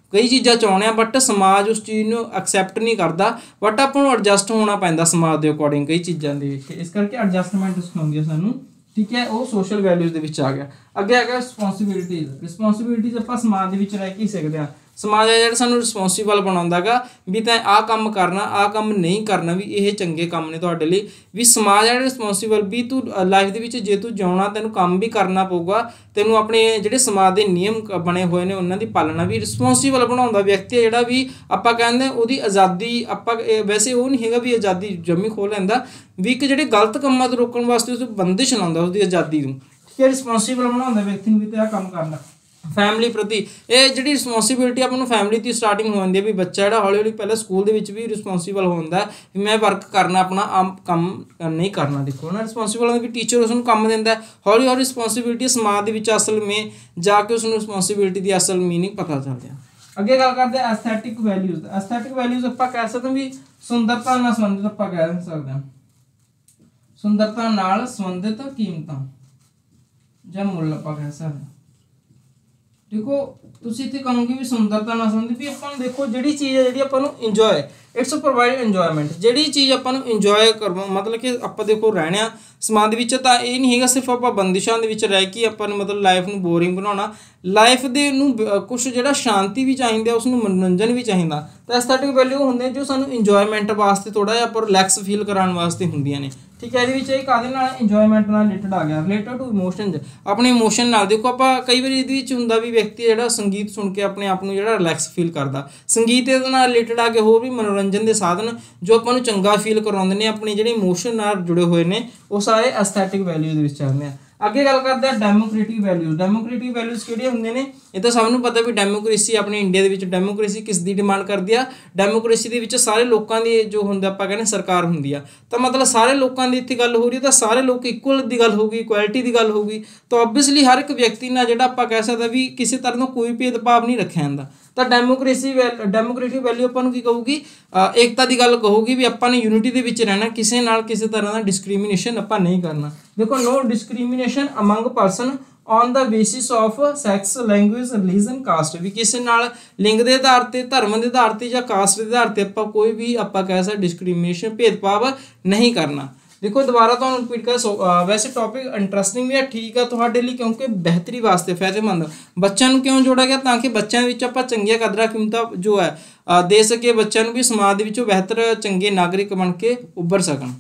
ਕਈ ਚੀਜ਼ਾਂ ਚਾਹੁੰਦੇ ਆ ਬਟ ਸਮਾਜ ਉਸ ਚੀਜ਼ ਨੂੰ ਐਕਸੈਪਟ ਨਹੀਂ ਕਰਦਾ, ਬਟ ਆਪਾਂ ਨੂੰ ਐਡਜਸਟ ਹੋਣਾ ਪੈਂਦਾ ਸਮਾਜ ਦੇ ਅਕੋਰਡਿੰਗ ਕਈ ਚੀਜ਼ਾਂ ਦੇ ਵਿੱਚ, ਇਸ ਕਰਕੇ ਐਡਜਸਟਮੈਂਟ ਸਿਖਾਉਂਦੀ ਆ ਸਾਨੂੰ। ਠੀਕ ਹੈ, ਉਹ ਸੋਸ਼ਲ ਵੈਲਿਊਜ਼ ਦੇ ਵਿੱਚ ਆ ਗਿਆ। ਅੱਗੇ ਆ ਗਿਆ ਰਿਸਪੌਂਸਿਬਿਲਿਟੀਜ਼ ਆਪਾਂ ਸਮਾਜ ਦੇ ਵਿੱਚ ਰਹਿ ਕੇ ਹੀ ਸਿੱਖਦੇ ਹਾਂ। ਸਮਾਜ ਹੈ ਜਿਹੜਾ ਸਾਨੂੰ ਰਿਸਪੌਂਸੀਬਲ ਬਣਾਉਂਦਾ ਗਾ ਵੀ ਤੈਂ ਆਹ ਕੰਮ ਕਰਨਾ, ਆਹ ਕੰਮ ਨਹੀਂ ਕਰਨਾ, ਵੀ ਇਹ ਚੰਗੇ ਕੰਮ ਨੇ ਤੁਹਾਡੇ ਲਈ। ਵੀ ਸਮਾਜ ਹੈ ਰਿਸਪੌਂਸੀਬਲ ਵੀ ਤੂੰ ਲਾਈਫ ਦੇ ਵਿੱਚ ਜੇ ਤੂੰ ਜਿਉਣਾ ਤੈਨੂੰ ਕੰਮ ਵੀ ਕਰਨਾ ਪਊਗਾ, ਤੈਨੂੰ ਆਪਣੇ ਜਿਹੜੇ ਸਮਾਜ ਦੇ ਨਿਯਮ ਬਣੇ ਹੋਏ ਨੇ ਉਹਨਾਂ ਦੀ ਪਾਲਣਾ ਵੀ ਰਿਸਪੌਂਸੀਬਲ ਬਣਾਉਂਦਾ ਵਿਅਕਤੀ ਹੈ ਜਿਹੜਾ ਵੀ ਆਪਾਂ ਕਹਿੰਦੇ ਉਹਦੀ ਆਜ਼ਾਦੀ, ਆਪਾਂ ਵੈਸੇ ਉਹ ਨਹੀਂ ਹੈਗਾ ਵੀ ਆਜ਼ਾਦੀ ਜੰਮੀ ਖੋਹ ਲੈਂਦਾ, ਵੀ ਇੱਕ ਜਿਹੜੇ ਗਲਤ ਕੰਮਾਂ ਤੋਂ ਰੋਕਣ ਵਾਸਤੇ ਉਸ ਬੰਦਿਸ਼ ਲਾਉਂਦਾ ਉਸਦੀ ਆਜ਼ਾਦੀ ਨੂੰ। ਠੀਕ ਹੈ, ਰਿਸਪੌਂਸੀਬਲ ਬਣਾਉਂਦਾ ਵਿਅਕਤੀ ਨੂੰ ਵੀ ਤੇ ਆਹ ਕੰਮ ਕਰਨਾ। ਫੈਮਿਲੀ ਪ੍ਰਤੀ ਇਹ ਜਿਹੜੀ ਰਿਸਪੌਂਸੀਬਿਲਿਟੀ ਆਪਾਂ ਨੂੰ ਫੈਮਿਲੀ ਦੀ ਸਟਾਰਟਿੰਗ ਹੋ ਜਾਂਦੀ ਹੈ ਵੀ ਬੱਚਾ ਜਿਹੜਾ ਹੌਲੀ ਹੌਲੀ ਪਹਿਲਾਂ ਸਕੂਲ ਦੇ ਵਿੱਚ ਵੀ ਰਿਸਪੌਂਸੀਬਲ ਹੁੰਦਾ ਵੀ ਮੈਂ ਵਰਕ ਕਰਨਾ, ਆਪਣਾ ਆਮ ਕੰਮ ਨਹੀਂ ਕਰਨਾ। ਦੇਖੋ ਨਾ ਰਿਸਪੌਂਸੀਬਲ ਹੁੰਦਾ ਵੀ ਟੀਚਰ ਉਸ ਨੂੰ ਕੰਮ ਦਿੰਦਾ, ਹੌਲੀ ਹੌਲੀ ਰਿਸਪੌਂਸੀਬਿਲਿਟੀ ਸਮਾਜ ਦੇ ਵਿੱਚ ਅਸਲ ਮੇ ਜਾ ਕੇ ਉਸ ਨੂੰ ਰਿਸਪੌਂਸੀਬਿਲਿਟੀ ਦੀ ਅਸਲ ਮੀਨਿੰਗ ਪਤਾ ਚੱਲਦਾ। ਅੱਗੇ ਗੱਲ ਕਰਦੇ ਹਾਂ ਐਸਥੈਟਿਕ ਵੈਲਿਊਜ਼। ਐਸਥੈਟਿਕ ਵੈਲਿਊਜ਼ ਆਪਾਂ ਕਹਿ ਸਕਦੇ ਹਾਂ ਵੀ ਸੁੰਦਰਤਾ ਨਾਲ ਸੰਬੰਧਿਤ, ਆਪਾਂ ਕਹਿ ਸਕਦੇ ਹਾਂ ਸੁੰਦਰਤਾ ਨਾਲ ਸੰਬੰਧਿਤ ਕੀਮਤਾਂ ਜਾਂ ਮੁੱਲ ਆਪਾਂ ਕਹਿ ਸਕਦੇ ਹਾਂ। देखो ਤੁਸੀਂ ਇੱਥੇ ਕਹੋਗੇ ਵੀ ਸੁੰਦਰਤਾ ਨਾਲ ਸੰਬੰਧਿਤ ਵੀ ਆਪਾਂ ਨੂੰ ਦੇਖੋ ਜਿਹੜੀ ਚੀਜ਼ ਹੈ ਜਿਹੜੀ ਆਪਾਂ ਨੂੰ ਇੰਜੋਏ, ਇਟਸ ਪ੍ਰੋਵਾਈਡ ਇੰਜੋਇਮੈਂਟ, ਜਿਹੜੀ ਚੀਜ਼ ਆਪਾਂ ਨੂੰ ਇੰਜੋਏ ਕਰਵਾ ਮਤਲਬ ਕਿ ਆਪਾਂ ਦੇਖੋ ਰਹਿਣਾ ਸਮਾਜ ਦੇ ਵਿੱਚ ਤਾਂ ਇਹ ਨਹੀਂ ਹੈਗਾ ਸਿਰਫ ਆਪਾਂ ਬੰਦਿਸ਼ਾਂ ਦੇ ਵਿੱਚ ਰਹਿ ਕੇ ਆਪਾਂ ਨੂੰ ਮਤਲਬ ਲਾਈਫ ਨੂੰ ਬੋਰਿੰਗ ਬਣਾਉਣਾ, ਲਾਈਫ ਦੇ ਨੂੰ ਕੁਛ ਜਿਹੜਾ ਸ਼ਾਂਤੀ ਵੀ ਚਾਹੀਦਾ, ਉਸ ਨੂੰ ਮਨੋਰੰਜਨ ਵੀ ਚਾਹੀਦਾ। ਤਾਂ ਐਸਥੈਟਿਕ ਵੈਲਿਊ ਹੁੰਦੇ ਜੋ ਸਾਨੂੰ ਇੰਜੋਇਮੈਂਟ ਵਾਸਤੇ ਥੋੜਾ ਜਿਹਾ ਆਪਾਂ ਰਿਲੈਕਸ ਫੀਲ ਕਰਾਉਣ ਵਾਸਤੇ ਹੁੰਦੀਆਂ ਨੇ। ਠੀਕ ਹੈ, ਇਹਦੇ ਵਿੱਚ ਇਹ ਕਾਹਦੇ ਨਾਲ ਇੰਜੋਇਮੈਂਟ ਨਾਲ ਰਿਲੇਟਡ ਆ ਗਿਆ, ਰਿਲੇਟਡ ਟੂ ਇਮੋਸ਼ਨਸ, ਆਪਣੇ ਇਮੋਸ਼ਨ ਨਾਲ। ਦੇਖੋ ਆਪਾਂ ਕਈ ਵਾਰੀ ਇਹਦੇ ਵਿੱਚ ਹੁੰਦਾ ਵੀ ਵਿਅਕਤੀ ਜਿਹੜਾ ਸੰਗੀਤ ਸੁਣ ਕੇ ਆਪਣੇ ਆਪ ਨੂੰ ਜਿਹੜਾ ਰਿਲੈਕਸ ਫੀਲ ਕਰਦਾ, ਸੰਗੀਤ ਇਹਦੇ ਨਾਲ ਰਿਲੇਟਡ ਆ ਕੇ ਹੋਰ ਵੀ ਮਨੋਰੰਜਨ ਦੇ ਸਾਧਨ ਜੋ ਆਪਾਂ ਨੂੰ ਚੰਗਾ ਫੀਲ ਕਰਵਾਉਂਦੇ ਨੇ, ਆਪਣੇ ਜਿਹੜੇ ਇਮੋਸ਼ਨ ਨਾਲ ਜੁੜੇ ਹੋਏ ਨੇ, ਉਹ ਸਾਰੇ ਐਸਥੈਟਿਕ ਵੈਲਿਊ ਦੇ ਵਿੱਚ ਆਉਂਦੇ ਆ। ਅੱਗੇ ਗੱਲ ਕਰਦੇ ਆ ਡੈਮੋਕ੍ਰੇਟਿਕ ਵੈਲਿਊਜ਼। ਡੈਮੋਕ੍ਰੇਟਿਕ ਵੈਲਿਊਜ਼ ਕਿਹੜੀਆਂ ਹੁੰਦੀਆਂ ਨੇ? ਇਹ ਤਾਂ ਸਭ ਨੂੰ ਪਤਾ ਵੀ ਡੈਮੋਕ੍ਰੇਸੀ ਆਪਣੇ ਇੰਡੀਆ ਦੇ ਵਿੱਚ ਡੈਮੋਕ੍ਰੇਸੀ ਕਿਸ ਦੀ ਡਿਮਾਂਡ ਕਰਦੀ ਆ? ਡੈਮੋਕ੍ਰੇਸੀ ਦੇ ਵਿੱਚ ਸਾਰੇ ਲੋਕਾਂ ਦੀ ਜੋ ਹੁੰਦਾ ਆਪਾਂ ਕਹਿੰਦੇ ਸਰਕਾਰ ਹੁੰਦੀ ਆ, ਤਾਂ ਮਤਲਬ ਸਾਰੇ ਲੋਕਾਂ ਦੀ ਇੱਥੇ ਗੱਲ ਹੋ ਰਹੀ ਹੈ, ਤਾਂ ਸਾਰੇ ਲੋਕ ਇਕੁਅਲ ਦੀ ਗੱਲ ਹੋਊਗੀ, ਇਕੁਐਲਿਟੀ ਦੀ ਗੱਲ ਹੋਊਗੀ। ਤਾਂ ਓਬਵੀਅਸਲੀ ਹਰ ਇੱਕ ਵਿਅਕਤੀ ਨਾਲ ਜਿਹੜਾ ਆਪਾਂ ਕਹਿ ਸਕਦੇ ਵੀ ਕਿਸੇ ਤਰ੍ਹਾਂ ਦਾ ਕੋਈ ਭੇਦਭਾਵ ਨਹੀਂ ਰੱਖਿਆ ਜਾਂਦਾ। ਤਾਂ ਡੈਮੋਕ੍ਰੇਟਿਕ ਵੈਲਿਊ ਆਪਾਂ ਨੂੰ ਕੀ ਕਹੂਗੀ? ਏਕਤਾ ਦੀ ਗੱਲ ਕਹੂਗੀ ਵੀ ਆਪਾਂ ਨੇ ਯੂਨਿਟੀ ਦੇ ਵਿੱਚ ਰਹਿਣਾ, ਕਿਸੇ ਨਾਲ ਕਿਸੇ ਤਰ੍ਹਾਂ ਦਾ ਡਿਸਕ੍ਰਿਮੀਨੇਸ਼ਨ ਆਪਾਂ ਨਹੀਂ ਕਰਨਾ। ਦੇਖੋ no discrimination among person on the basis of sex, language, religion, caste, ਵੀ ਕਿਸੇ ਨਾਲ ਲਿੰਗ ਦੇ ਆਧਾਰ ਤੇ, ਧਰਮ ਦੇ ਆਧਾਰ ਤੇ ਜਾਂ ਕਾਸਟ ਦੇ ਆਧਾਰ ਤੇ ਆਪਾਂ ਕੋਈ ਵੀ ਆਪਾਂ ਕਹਿ ਸਕਦੇ ਡਿਸਕ੍ਰਿਮੀਨੇਸ਼ਨ ਭੇਦਭਾਵ ਨਹੀਂ ਕਰਨਾ। ਦੇਖੋ ਦੁਬਾਰਾ ਤੁਹਾਨੂੰ ਰਿਪੀਟ ਕਰ, ਵੈਸੇ ਟੌਪਿਕ ਇੰਟਰਸਟਿੰਗ ਵੀ ਹੈ, ਠੀਕ ਆ ਤੁਹਾਡੇ ਲਈ, ਕਿਉਂਕਿ ਬਿਹਤਰੀ ਵਾਸਤੇ ਫਾਇਦੇਮੰਦ। ਬੱਚਿਆਂ ਨੂੰ ਕਿਉਂ ਜੋੜਿਆ ਗਿਆ? ਤਾਂ ਕਿ ਬੱਚਿਆਂ ਵਿੱਚ ਆਪਾਂ ਚੰਗੀਆਂ ਕਦਰਾਂ ਕੀਮਤਾਂ ਜੋ ਹੈ ਦੇ ਸਕੇ, ਬੱਚਿਆਂ ਨੂੰ ਵੀ ਸਮਾਜ ਦੇ ਵਿੱਚੋਂ ਬਿਹਤਰ ਚੰਗੇ ਨਾਗਰਿਕ ਬਣ ਕੇ ਉੱਭਰ ਸਕਣ।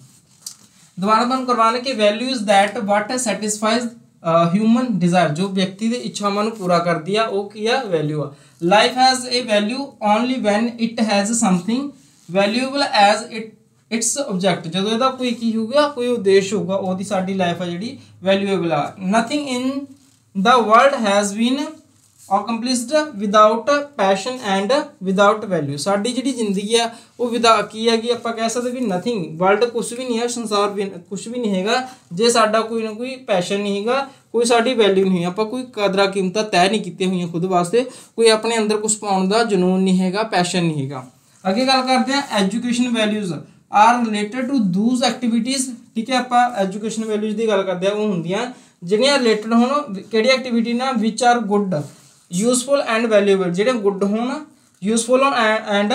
ਦੁਬਾਰਾ ਤੁਹਾਨੂੰ ਕਰਵਾਉਣਾ ਕਿ values that what satisfies human desire, ਜੋ ਵਿਅਕਤੀ ਦੇ ਇੱਛਾਵਾਂ ਨੂੰ ਪੂਰਾ ਕਰਦੀ ਆ, ਉਹ ਕੀ ਆ? ਵੈਲਿਊ ਆ। Life has a value only when it has something valuable as its object, ਜਦੋਂ ਇਹਦਾ ਕੋਈ ਕੀ ਹੋਊਗਾ, ਕੋਈ ਉਦੇਸ਼ ਹੋਊਗਾ, ਉਹਦੀ ਸਾਡੀ ਲਾਈਫ ਆ ਜਿਹੜੀ ਵੈਲਿਊਏਬਲ ਆ। Nothing in the world has been accomplished without passion and without value, ਸਾਡੀ ਜਿਹੜੀ ਜ਼ਿੰਦਗੀ ਆ ਉਹ ਕੀ ਹੈਗੀ? ਆਪਾਂ ਕਹਿ ਸਕਦੇ ਵੀ ਨਥਿੰਗ, ਵਰਲਡ ਕੁਛ ਵੀ ਨਹੀਂ ਹੈ, ਸੰਸਾਰ ਕੁਛ ਵੀ ਨਹੀਂ ਹੈਗਾ ਜੇ ਸਾਡਾ ਕੋਈ ਨਾ ਕੋਈ ਪੈਸ਼ਨ ਨਹੀਂ ਹੈਗਾ, ਕੋਈ ਸਾਡੀ ਵੈਲਿਊ ਨਹੀਂ, ਆਪਾਂ ਕੋਈ ਕਦਰਾਂ ਕੀਮਤਾਂ ਤੈਅ ਨਹੀਂ ਕੀਤੀਆਂ ਹੋਈਆਂ ਖੁਦ ਵਾਸਤੇ, ਕੋਈ ਆਪਣੇ ਅੰਦਰ ਕੁਛ ਪਾਉਣ ਦਾ ਜਨੂਨ ਨਹੀਂ ਹੈਗਾ, ਪੈਸ਼ਨ ਨਹੀਂ ਹੈਗਾ। ਅੱਗੇ ਗੱਲ ਕਰਦੇ ਹਾਂ education values are related to those activities. ਠੀਕ ਹੈ, ਆਪਾਂ ਐਜੂਕੇਸ਼ਨ ਵੈਲਿਊਜ਼ ਦੀ ਗੱਲ ਕਰਦੇ ਹਾਂ, ਉਹ ਹੁੰਦੀਆਂ ਜਿਹੜੀਆਂ ਰਿਲੇਟਡ ਹੋਣ ਕਿਹੜੀ ਐਕਟੀਵਿਟੀ ਨਾਲ? Which are good, useful and valuable, ਜਿਹੜੇ ਗੁੱਡ ਹੋਣ, ਯੂਜ਼ਫੁਲ ਹੋਣ ਐਂਡ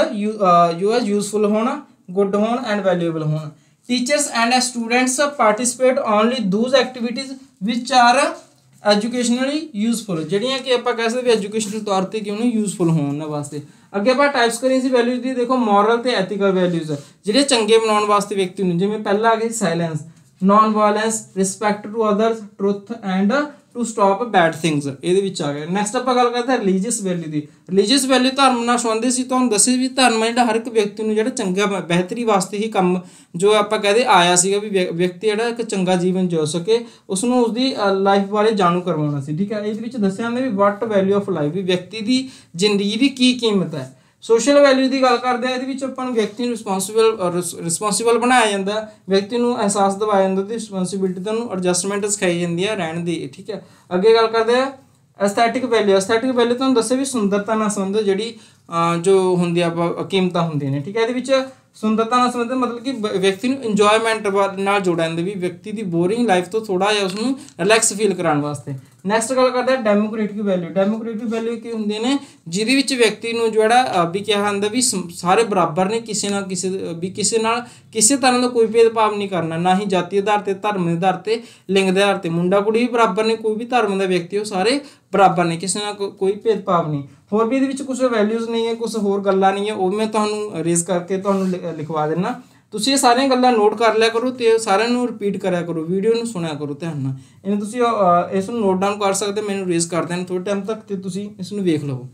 ਯੂਜ਼ਫੁਲ ਹੋਣ, ਗੁੱਡ ਹੋਣ ਐਂਡ ਵੈਲਿਊਏਬਲ ਹੋਣ। Teachers and students participate only those activities which are educationally useful, ਜਿਹੜੀਆਂ ਕਿ ਆਪਾਂ ਕਹਿ ਸਕਦੇ ਵੀ ਐਜੂਕੇਸ਼ਨਲ ਤੌਰ ਤੇ ਕਿਉਂ ਨਹੀਂ ਯੂਜ਼ਫੁਲ ਹੋਣ ਉਹਨਾਂ ਵਾਸਤੇ। ਅੱਗੇ ਆਪਾਂ ਟਾਈਪਸ ਕਰੀਏ ਸੀ ਵੈਲਿਊਜ਼ ਦੀ। ਦੇਖੋ ਮੋਰਲ ਤੇ ਐਥੀਕਲ ਵੈਲਿਊਜ਼ ਜਿਹੜੇ ਚੰਗੇ ਬਣਾਉਣ ਵਾਸਤੇ ਵਿਅਕਤੀ ਨੂੰ, ਜਿਵੇਂ ਪਹਿਲਾਂ ਆ ਗਈ silence, non violence, respect to others, truth and to stop bad things, ਇਹਦੇ ਵਿੱਚ ਆ ਗਿਆ। ਨੈਕਸਟ ਆਪਾਂ ਗੱਲ ਕਰਦੇ ਹਾਂ ਰਿਲੀਜੀਅਸ ਵੈਲਿਊ ਦੀ। ਰਿਲੀਜੀਅਸ ਵੈਲਿਊ ਧਰਮ ਨਾਲ ਸੰਬੰਧਿਤ ਸੀ, ਤੁਹਾਨੂੰ ਦੱਸਿਆ ਵੀ ਧਰਮ ਹੈ ਜਿਹੜਾ ਹਰ ਇੱਕ ਵਿਅਕਤੀ ਨੂੰ ਜਿਹੜਾ ਚੰਗਾ ਬਿਹਤਰੀ ਵਾਸਤੇ ਹੀ ਕੰਮ ਜੋ ਆਪਾਂ ਕਹਦੇ ਆਇਆ ਸੀਗਾ ਵੀ ਵਿਅਕਤੀ ਜਿਹੜਾ ਇੱਕ ਚੰਗਾ ਜੀਵਨ ਜਿਉ ਸਕੇ, ਉਸਨੂੰ ਉਸਦੀ ਲਾਈਫ ਬਾਰੇ ਜਾਣੂ ਕਰਵਾਉਣਾ ਸੀ। ਠੀਕ ਹੈ, ਇਹਦੇ ਵਿੱਚ ਦੱਸਿਆ ਜਾਂਦਾ ਵੀ ਵਾਟ ਵੈਲਿਊ ਆਫ ਲਾਈਫ, ਵੀ ਵਿਅਕਤੀ ਦੀ ਜ਼ਿੰਦਗੀ ਦੀ ਕੀ ਕੀਮਤ ਹੈ। ਸੋਸ਼ਲ ਵੈਲਿਊ ਦੀ ਗੱਲ ਕਰਦੇ ਆ, ਇਹਦੇ ਵਿੱਚ ਆਪਾਂ ਨੂੰ ਵਿਅਕਤੀ ਨੂੰ ਰਿਸਪੌਂਸਿਬਲ ਬਣਾਇਆ ਜਾਂਦਾ, ਵਿਅਕਤੀ ਨੂੰ ਅਹਿਸਾਸ ਦਿਵਾਇਆ ਜਾਂਦਾ ਤੇ ਰਿਸਪੌਂਸਿਬਿਲਿਟੀ ਤੋਂ ਉਹਨੂੰ ਐਡਜਸਟਮੈਂਟ ਸਿਖਾਈ ਜਾਂਦੀ ਹੈ ਰਹਿਣ ਦੀ। ਠੀਕ ਹੈ, ਅੱਗੇ ਗੱਲ ਕਰਦੇ ਆ ਐਸਥੈਟਿਕ ਵੈਲਿਊ। ਐਸਥੈਟਿਕ ਵੈਲਿਊ ਤੁਹਾਨੂੰ ਦੱਸਿਆ ਵੀ ਸੁੰਦਰਤਾ ਨਾਲ ਸੰਬੰਧਿਤ ਜਿਹੜੀ ਜੋ ਹੁੰਦੀ ਆ ਕੀਮਤਾਂ ਹੁੰਦੀਆਂ ਨੇ। ਠੀਕ ਹੈ, ਇਹਦੇ ਵਿੱਚ ਸੁੰਦਰਤਾ ਨਾਲ ਸੰਬੰਧਿਤ ਮਤਲਬ ਕਿ ਵਿਅਕਤੀ ਨੂੰ ਇੰਜੋਇਮੈਂਟ ਨਾਲ ਜੋੜਿਆ ਜਾਂਦਾ, ਵੀ ਵਿਅਕਤੀ ਦੀ ਬੋਰਿੰਗ ਲਾਈਫ ਤੋਂ ਥੋੜਾ ਜਿਹਾ ਉਸਨੂੰ ਰਿਲੈਕਸ ਫੀਲ ਕਰਾਉਣ ਵਾਸਤੇ। ਨੈਕਸਟ ਗੱਲ ਕਰਦੇ ਹਾਂ ਡੈਮੋਕ੍ਰੇਟਿਕ ਵੈਲਿਊ। ਡੈਮੋਕ੍ਰੇਟਿਕ ਵੈਲਿਊ ਕੀ ਹੁੰਦੇ ਨੇ, ਜਿਹਦੇ ਵਿੱਚ ਵਿਅਕਤੀ ਨੂੰ ਜਿਹੜਾ ਵੀ ਕਿਹਾ ਜਾਂਦਾ ਵੀ ਸਾਰੇ ਬਰਾਬਰ ਨੇ, ਕਿਸੇ ਨਾਲ ਕਿਸੇ ਤਰ੍ਹਾਂ ਦਾ ਕੋਈ ਭੇਦਭਾਵ ਨਹੀਂ ਕਰਨਾ, ਨਾ ਹੀ ਜਾਤੀ ਆਧਾਰ ਤੇ, ਧਰਮ ਦੇ ਆਧਾਰ ਤੇ, ਲਿੰਗ ਦੇ ਆਧਾਰ ਤੇ। ਮੁੰਡਾ ਕੁੜੀ ਵੀ ਬਰਾਬਰ ਨੇ, ਕੋਈ ਵੀ ਧਰਮ ਦਾ ਵਿਅਕਤੀ ਉਹ ਸਾਰੇ ਬਰਾਬਰ ਨੇ, ਕਿਸੇ ਨਾਲ ਕੋਈ ਭੇਦਭਾਵ ਨਹੀਂ। ਹੋਰ ਵੀ ਇਹਦੇ ਵਿੱਚ ਕੁਛ ਵੈਲਿਊਜ਼ ਨਹੀਂ ਹੈ, ਕੁਛ ਹੋਰ ਗੱਲਾਂ ਨਹੀਂ ਹੈ, ਉਹ ਮੈਂ ਤੁਹਾਨੂੰ ਰੇਜ਼ ਕਰਕੇ ਤੁਹਾਨੂੰ ਲਿਖਵਾ ਦਿੰਦਾ। ਤੁਸੀਂ ਇਹ ਸਾਰੀਆਂ ਗੱਲਾਂ ਨੋਟ ਕਰ ਲਿਆ ਕਰੋ ਤੇ ਸਾਰਿਆਂ ਨੂੰ ਰਿਪੀਟ ਕਰਿਆ ਕਰੋ, ਵੀਡੀਓ ਨੂੰ ਸੁਣਿਆ ਕਰੋ ਧਿਆਨ ਨਾਲ। ਇਹਨੂੰ ਤੁਸੀਂ ਇਸ ਨੂੰ ਨੋਟ ਡਾਊਨ ਕਰ ਸਕਦੇ, ਮੈਨੂੰ ਰੇਜ਼ ਕਰ ਦੇਣਾ ਥੋੜ੍ਹੇ ਟਾਈਮ ਤੱਕ ਤੇ ਤੁਸੀਂ ਇਸ ਨੂੰ ਵੇਖ ਲਵੋ।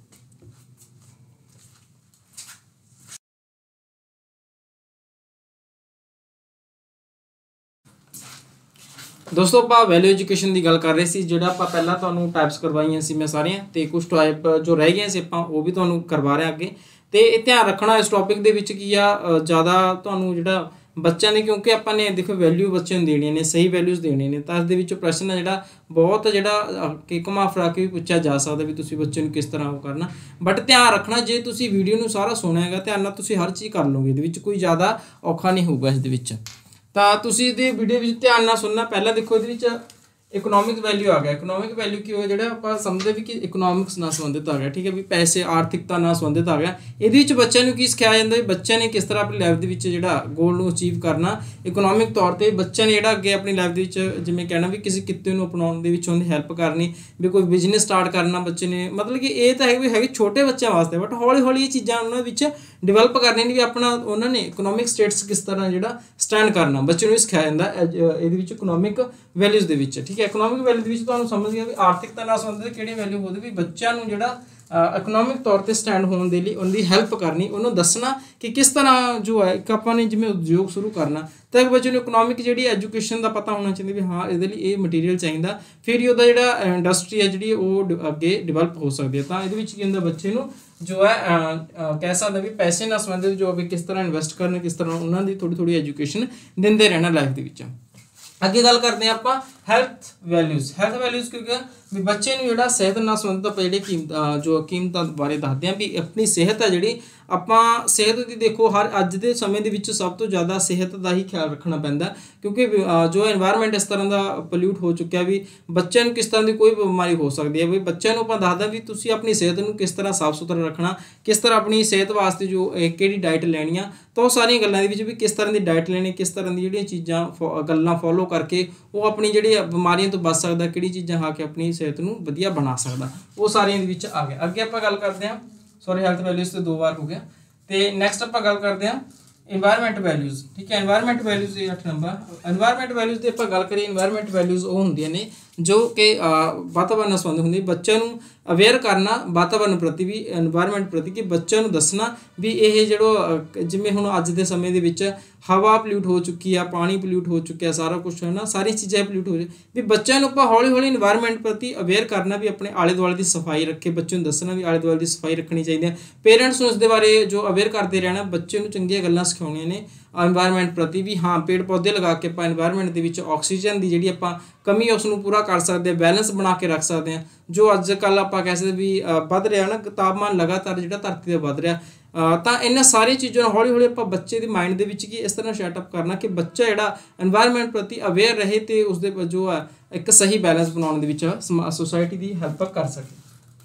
ਦੋਸਤੋ ਆਪਾਂ ਵੈਲਿਊ ਐਜੂਕੇਸ਼ਨ ਦੀ ਗੱਲ ਕਰ ਰਹੇ ਸੀ, ਜਿਹੜਾ ਆਪਾਂ ਪਹਿਲਾਂ ਤੁਹਾਨੂੰ ਟਾਈਪਸ ਕਰਵਾਈਆਂ ਸੀ ਮੈਂ ਸਾਰੀਆਂ, ਤੇ ਕੁਝ ਟਾਈਪ ਜੋ ਰਹਿ ਗਈਆਂ ਸੀ ਆਪਾਂ ਉਹ ਵੀ ਤੁਹਾਨੂੰ ਕਰਵਾ ਰਹੇ ਅੱਗੇ। ਤੇ ਇਹ ਧਿਆਨ ਰੱਖਣਾ ਇਸ ਟੌਪਿਕ ਦੇ ਵਿੱਚ ਕੀ ਆ, ਜ਼ਿਆਦਾ ਤੁਹਾਨੂੰ ਜਿਹੜਾ ਬੱਚਿਆਂ ਦੇ, ਕਿਉਂਕਿ ਆਪਾਂ ਨੇ ਦੇਖੋ ਵੈਲਿਊ ਬੱਚਿਆਂ ਨੂੰ ਦੇਣੀਆਂ ਨੇ, ਸਹੀ ਵੈਲਿਊਜ਼ ਦੇਣੀਆਂ ਨੇ, ਤਾਂ ਇਸ ਦੇ ਵਿੱਚ ਪ੍ਰਸ਼ਨ ਹੈ ਜਿਹੜਾ ਬਹੁਤ ਕਿ ਘੁਮਾ ਫਿਰਾ ਕੇ ਵੀ ਪੁੱਛਿਆ ਜਾ ਸਕਦਾ ਵੀ ਤੁਸੀਂ ਬੱਚੇ ਨੂੰ ਕਿਸ ਤਰ੍ਹਾਂ ਉਹ ਕਰਨਾ। ਬਟ ਧਿਆਨ ਰੱਖਣਾ, ਜੇ ਤੁਸੀਂ ਵੀਡੀਓ ਨੂੰ ਸਾਰਾ ਸੁਣਿਆ ਹੈਗਾ ਧਿਆਨ ਨਾਲ, ਤੁਸੀਂ ਹਰ ਚੀਜ਼ ਕਰ ਲਓਗੇ, ਇਹਦੇ ਵਿੱਚ ਕੋਈ ਜ਼ਿਆਦਾ ਔਖਾ ਨਹੀਂ ਹੋਊਗਾ ਇਸ ਦੇ ਵਿੱਚ। ਤਾਂ ਤੁਸੀਂ ਇਹਦੇ ਵੀਡੀਓ ਵਿੱਚ ਧਿਆਨ ਨਾਲ ਸੁਣਨਾ। ਪਹਿਲਾਂ ਦੇਖੋ ਇਹਦੇ ਵਿੱਚ ਇਕਨੋਮਿਕ ਵੈਲਿਊ ਆ ਗਿਆ। ਇਕਨੋਮਿਕ ਵੈਲਿਊ ਕੀ ਹੋਇਆ, ਜਿਹੜਾ ਆਪਾਂ ਸਮਝਦੇ ਵੀ ਕਿ ਇਕਨੋਮਿਕਸ ਨਾਲ ਸੰਬੰਧਿਤ ਆ ਗਿਆ, ਠੀਕ ਹੈ ਵੀ ਪੈਸੇ ਆਰਥਿਕਤਾ ਨਾਲ ਸੰਬੰਧਿਤ ਆ ਗਿਆ। ਇਹਦੇ ਵਿੱਚ ਬੱਚਿਆਂ ਨੂੰ ਕੀ ਸਿਖਾਇਆ ਜਾਂਦਾ ਵੀ ਬੱਚਿਆਂ ਨੇ ਕਿਸ ਤਰ੍ਹਾਂ ਆਪਣੀ ਲਾਈਫ ਦੇ ਵਿੱਚ ਜਿਹੜਾ ਗੋਲ ਨੂੰ ਅਚੀਵ ਕਰਨਾ। ਇਕਨੋਮਿਕ ਤੌਰ ਤੇ ਬੱਚਿਆਂ ਨੇ ਜਿਹੜਾ ਅੱਗੇ ਆਪਣੀ ਲਾਈਫ ਦੇ ਵਿੱਚ ਜਿਵੇਂ ਕਹਿਣਾ ਵੀ ਕਿਸੇ ਕਿੱਤੇ ਨੂੰ ਅਪਣਾਉਣ ਦੇ ਵਿੱਚ ਉਹਦੀ ਹੈਲਪ ਕਰਨੀ, ਵੀ ਕੋਈ ਬਿਜ਼ਨਸ ਸਟਾਰਟ ਕਰਨਾ ਬੱਚੇ ਨੇ, ਮਤਲਬ ਕਿ ਇਹ ਤਾਂ ਹੈਗੇ ਛੋਟੇ ਬੱਚਿਆਂ ਵਾਸਤੇ, ਬਟ ਹੌਲੀ ਹੌਲੀ ਇਹ ਚੀਜ਼ਾਂ ਉਹਨਾਂ ਵਿੱਚ ਡਿਵੈਲਪ ਕਰਨੀਆਂ ਨੇ ਵੀ ਆਪਣਾ ਉਹਨਾਂ ਨੇ ਇਕਨੋਮਿਕ ਸਟੇਟਸ ਕਿਸ ਤਰ੍ਹਾਂ ਜਿਹੜਾ ਸਟੈਂਡ ਕਰਨਾ ਬੱਚੇ ਨੂੰ ਸਿਖਾਇਆ ਜਾਂਦਾ ਇਹਦੇ ਵਿੱਚ ਇਕਨੋਮਿਕ ਵੈਲਿਊਜ਼ ਦੇ ਵਿੱਚ, ਠੀਕ ਹੈ। ਇਕਨੋਮਿਕ ਵੈਲਿਊ ਦੇ ਵਿੱਚ ਤੁਹਾਨੂੰ ਸਮਝ ਗਿਆ ਵੀ ਆਰਥਿਕਤਾ ਨਾਲ ਸੰਬੰਧਿਤ ਕਿਹੜੀ ਵੈਲਿਊ ਹੋਵੇ, ਵੀ ਬੱਚਿਆਂ ਨੂੰ ਜਿਹੜਾ ਇਕਨੋਮਿਕ ਤੌਰ ਤੇ ਸਟੈਂਡ ਹੋਣ ਦੇ ਲਈ ਉਹਦੀ ਹੈਲਪ ਕਰਨੀ, ਉਹਨੂੰ ਦੱਸਣਾ ਕਿ ਕਿਸ ਤਰ੍ਹਾਂ ਜੋ ਹੈ ਇੱਕ ਆਪਾਂ ਨੇ ਜਿਵੇਂ ਉਦਯੋਗ ਸ਼ੁਰੂ ਕਰਨਾ, ਤਾਂ ਇੱਕ ਬੱਚੇ ਨੂੰ ਇਕਨੋਮਿਕ ਜਿਹੜੀ ਐਜੂਕੇਸ਼ਨ ਦਾ ਪਤਾ ਹੋਣਾ ਚਾਹੀਦਾ ਵੀ ਹਾਂ ਇਹਦੇ ਲਈ ਇਹ ਮਟੀਰੀਅਲ ਚਾਹੀਦਾ, ਫਿਰ ਹੀ ਉਹਦਾ ਜਿਹੜਾ ਇੰਡਸਟਰੀ ਹੈ ਜਿਹੜੀ ਉਹ ਅੱਗੇ ਡਿਵੈਲਪ ਹੋ ਸਕਦੀ ਹੈ। ਤਾਂ ਇਹਦੇ ਵਿੱਚ ਕੀ ਹੁੰਦਾ, ਬੱਚੇ ਨੂੰ ਜੋ ਹੈ ਕਹਿ ਸਕਦਾ ਵੀ ਪੈਸੇ ਨਾਲ ਸੰਬੰਧਿਤ ਜੋ ਵੀ ਕਿਸ ਤਰ੍ਹਾਂ ਇਨਵੈਸਟ ਕਰਨਾ, ਕਿਸ ਤਰ੍ਹਾਂ ਉਹਨਾਂ ਦੀ ਥੋੜ੍ਹੀ ਐਜੂਕੇਸ਼ਨ ਦਿੰਦੇ ਰਹਿਣਾ ਲਾਈਫ ਦੇ ਵਿੱਚ। ਅੱਗੇ ਗੱਲ ਕਰਦੇ ਹਾਂ ਆਪਾਂ ਹੈਲਥ ਵੈਲਿਊਜ਼। ਹੈਲਥ ਵੈਲਿਊਜ਼ ਕਿਉਂਕਿ ਵੀ ਬੱਚੇ ਨੂੰ ਜਿਹੜਾ ਸਿਹਤ ਨਾਲ ਸੰਬੰਧਿਤ ਆਪਾਂ ਜਿਹੜੇ ਕੀਮਤਾਂ ਬਾਰੇ ਦੱਸਦੇ ਹਾਂ ਵੀ ਆਪਣੀ ਸਿਹਤ ਹੈ ਜਿਹੜੀ, ਆਪਾਂ ਸਿਹਤ ਦੀ ਦੇਖੋ ਅੱਜ ਦੇ ਸਮੇਂ ਦੇ ਵਿੱਚ ਸਭ ਤੋਂ ਜ਼ਿਆਦਾ ਸਿਹਤ ਦਾ ਹੀ ਖਿਆਲ ਰੱਖਣਾ ਪੈਂਦਾ, ਕਿਉਂਕਿ ਜੋ এনवायरमेंट ਇਸ ਤਰ੍ਹਾਂ ਦਾ ਪੋਲਿਊਟ ਹੋ ਚੁੱਕਿਆ ਵੀ ਬੱਚਿਆਂ ਨੂੰ ਕਿਸ ਤਰ੍ਹਾਂ ਦੀ ਕੋਈ ਬਿਮਾਰੀ ਹੋ ਸਕਦੀ ਹੈ। ਵੀ ਬੱਚਿਆਂ ਨੂੰ ਆਪਾਂ ਦੱਸਦਾ ਵੀ ਤੁਸੀਂ ਆਪਣੀ ਸਿਹਤ ਨੂੰ ਕਿਸ ਤਰ੍ਹਾਂ ਸਾਫ਼ ਸੁਥਰਾ ਰੱਖਣਾ, ਕਿਸ ਤਰ੍ਹਾਂ ਆਪਣੀ ਸਿਹਤ ਵਾਸਤੇ ਜੋ ਕਿਹੜੀ ਡਾਈਟ ਲੈਣੀ ਆ, ਤਾਂ ਉਹ ਸਾਰੀਆਂ ਗੱਲਾਂ ਦੇ ਵਿੱਚ ਵੀ ਕਿਸ ਤਰ੍ਹਾਂ ਦੀ ਡਾਈਟ ਲੈਣੀ, ਕਿਸ ਤਰ੍ਹਾਂ ਦੀ ਜਿਹੜੀਆਂ ਚੀਜ਼ਾਂ ਗੱਲਾਂ ਫੋਲੋ ਕਰਕੇ ਉਹ ਆਪਣੀ ਜਿਹੜੀ ਬਿਮਾਰੀਆਂ ਤੋਂ ਬਚ ਸਕਦਾ, ਕਿਹੜੀ ਚੀਜ਼ਾਂ ਖਾ ਕੇ ਆਪਣੀ ਸਿਹਤ ਨੂੰ ਵਧੀਆ ਬਣਾ ਸਕਦਾ, ਉਹ ਸਾਰੀਆਂ ਦੇ ਵਿੱਚ ਆ ਗਿਆ। ਅੱਗੇ ਆਪਾਂ ਗੱਲ ਕਰਦੇ ਹਾਂ ਹੈਲਥ ਵੈਲਿਊਜ਼ ਤੇ 2 ਵਾਰ ਹੋ ਗਿਆ। ਤੇ ਨੈਕਸਟ ਆਪਾਂ ਗੱਲ ਕਰਦੇ ਹਾਂ এনवायरमेंट ਵੈਲਿਊਜ਼, ਠੀਕ ਹੈ। এনवायरमेंट ਵੈਲਿਊਜ਼ ਇਹ 8 ਨੰਬਰ। এনवायरमेंट ਵੈਲਿਊਜ਼ ਦੇ ਆਪਾਂ ਗੱਲ ਕਰੀਏ, এনवायरमेंट ਵੈਲਿਊਜ਼ ਉਹ ਹੁੰਦੀਆਂ ਨੇ ਜੋ ਕਿ ਵਾਤਾਵਰਨ ਨਾਲ ਸੰਬੰਧ ਹੁੰਦੀ, ਬੱਚਿਆਂ ਨੂੰ ਅਵੇਅਰ ਕਰਨਾ ਵਾਤਾਵਰਨ ਪ੍ਰਤੀ ਵੀ, এনवायरमेंट ਪ੍ਰਤੀ, ਕਿ ਬੱਚਿਆਂ ਨੂੰ ਦੱਸਣਾ ਵੀ ਇਹ ਜਿਹੜਾ ਜਿਵੇਂ ਹੁਣ ਅੱਜ ਦੇ ਸਮੇਂ ਦੇ ਵਿੱਚ ਹਵਾ ਪੋਲਿਊਟ ਹੋ ਚੁੱਕੀ ਆ, ਪਾਣੀ ਪੋਲਿਊਟ ਹੋ ਚੁੱਕਿਆ, ਸਾਰਾ ਕੁਛ ਹੈ ਨਾ, ਸਾਰੀਆਂ ਚੀਜ਼ਾਂ ਪੋਲਿਊਟ ਹੋ ਵੀ ਬੱਚਿਆਂ ਨੂੰ ਆਪਾਂ ਹੌਲੀ ਹੌਲੀ এনवायरमेंट ਪ੍ਰਤੀ ਅਵੇਅਰ ਕਰਨਾ ਵੀ ਆਪਣੇ ਆਲੇ ਦੁਆਲੇ ਦੀ ਸਫਾਈ ਰੱਖੇ, ਬੱਚੇ ਨੂੰ ਦੱਸਣਾ ਵੀ ਆਲੇ ਦੁਆਲੇ ਦੀ ਸਫਾਈ ਰੱਖਣੀ ਚਾਹੀਦੀ ਹੈ। ਪੇਰੈਂਟਸ ਨੂੰ ਇਸ ਦੇ ਬਾਰੇ ਜੋ ਅਵੇਅਰ ਕਰਦੇ ਰਹਿਣਾ, ਬੱਚੇ ਨੂੰ ਚੰਗੀਆਂ ਗੱਲਾਂ ਸਿਖਾਉਣੀਆਂ ਨੇ এনवायरमेंट ਪ੍ਰਤੀ ਵੀ ਹਾਂ ਪੇੜ ਪੌਦੇ ਲਗਾ ਕੇ ਆਪਾਂ এনवायरमेंट ਦੇ ਵਿੱਚ ਆਕਸੀਜਨ ਦੀ ਜਿਹੜੀ ਆਪਾਂ ਕਮੀ ਉਸ ਨੂੰ ਪੂਰਾ ਕਰ ਸਕਦੇ ਹਾਂ, ਬੈਲੈਂਸ ਬਣਾ ਕੇ ਰੱਖ ਸਕਦੇ ਹਾਂ। ਜੋ ਅੱਜ ਕੱਲ੍ਹ ਆਪਾਂ ਕਹਿ ਸਕਦੇ ਵੀ ਵੱਧ ਰਿਹਾ ਨਾ ਤਾਪਮਾਨ ਲਗਾਤਾਰ ਜਿਹੜਾ ਧਰਤੀ 'ਤੇ ਵੱਧ ਰਿਹਾ, ਤਾਂ ਇਹਨਾਂ ਸਾਰੀਆਂ ਚੀਜ਼ਾਂ ਨੂੰ ਹੌਲੀ ਹੌਲੀ ਆਪਾਂ ਬੱਚੇ ਦੇ ਮਾਈਂਡ ਦੇ ਵਿੱਚ ਕੀ ਇਸ ਤਰ੍ਹਾਂ ਸੈਟਅਪ ਕਰਨਾ ਕਿ ਬੱਚਾ ਜਿਹੜਾ এনवायरमेंट ਪ੍ਰਤੀ ਅਵੇਅਰ ਰਹੇ ਤੇ ਉਸਦੇ ਜੋ ਹੈ ਇੱਕ ਸਹੀ ਬੈਲੈਂਸ ਬਣਾਉਣ ਦੇ ਵਿੱਚ ਸੋਸਾਇਟੀ ਦੀ ਹੈਲਪ ਕਰ ਸਕੇ।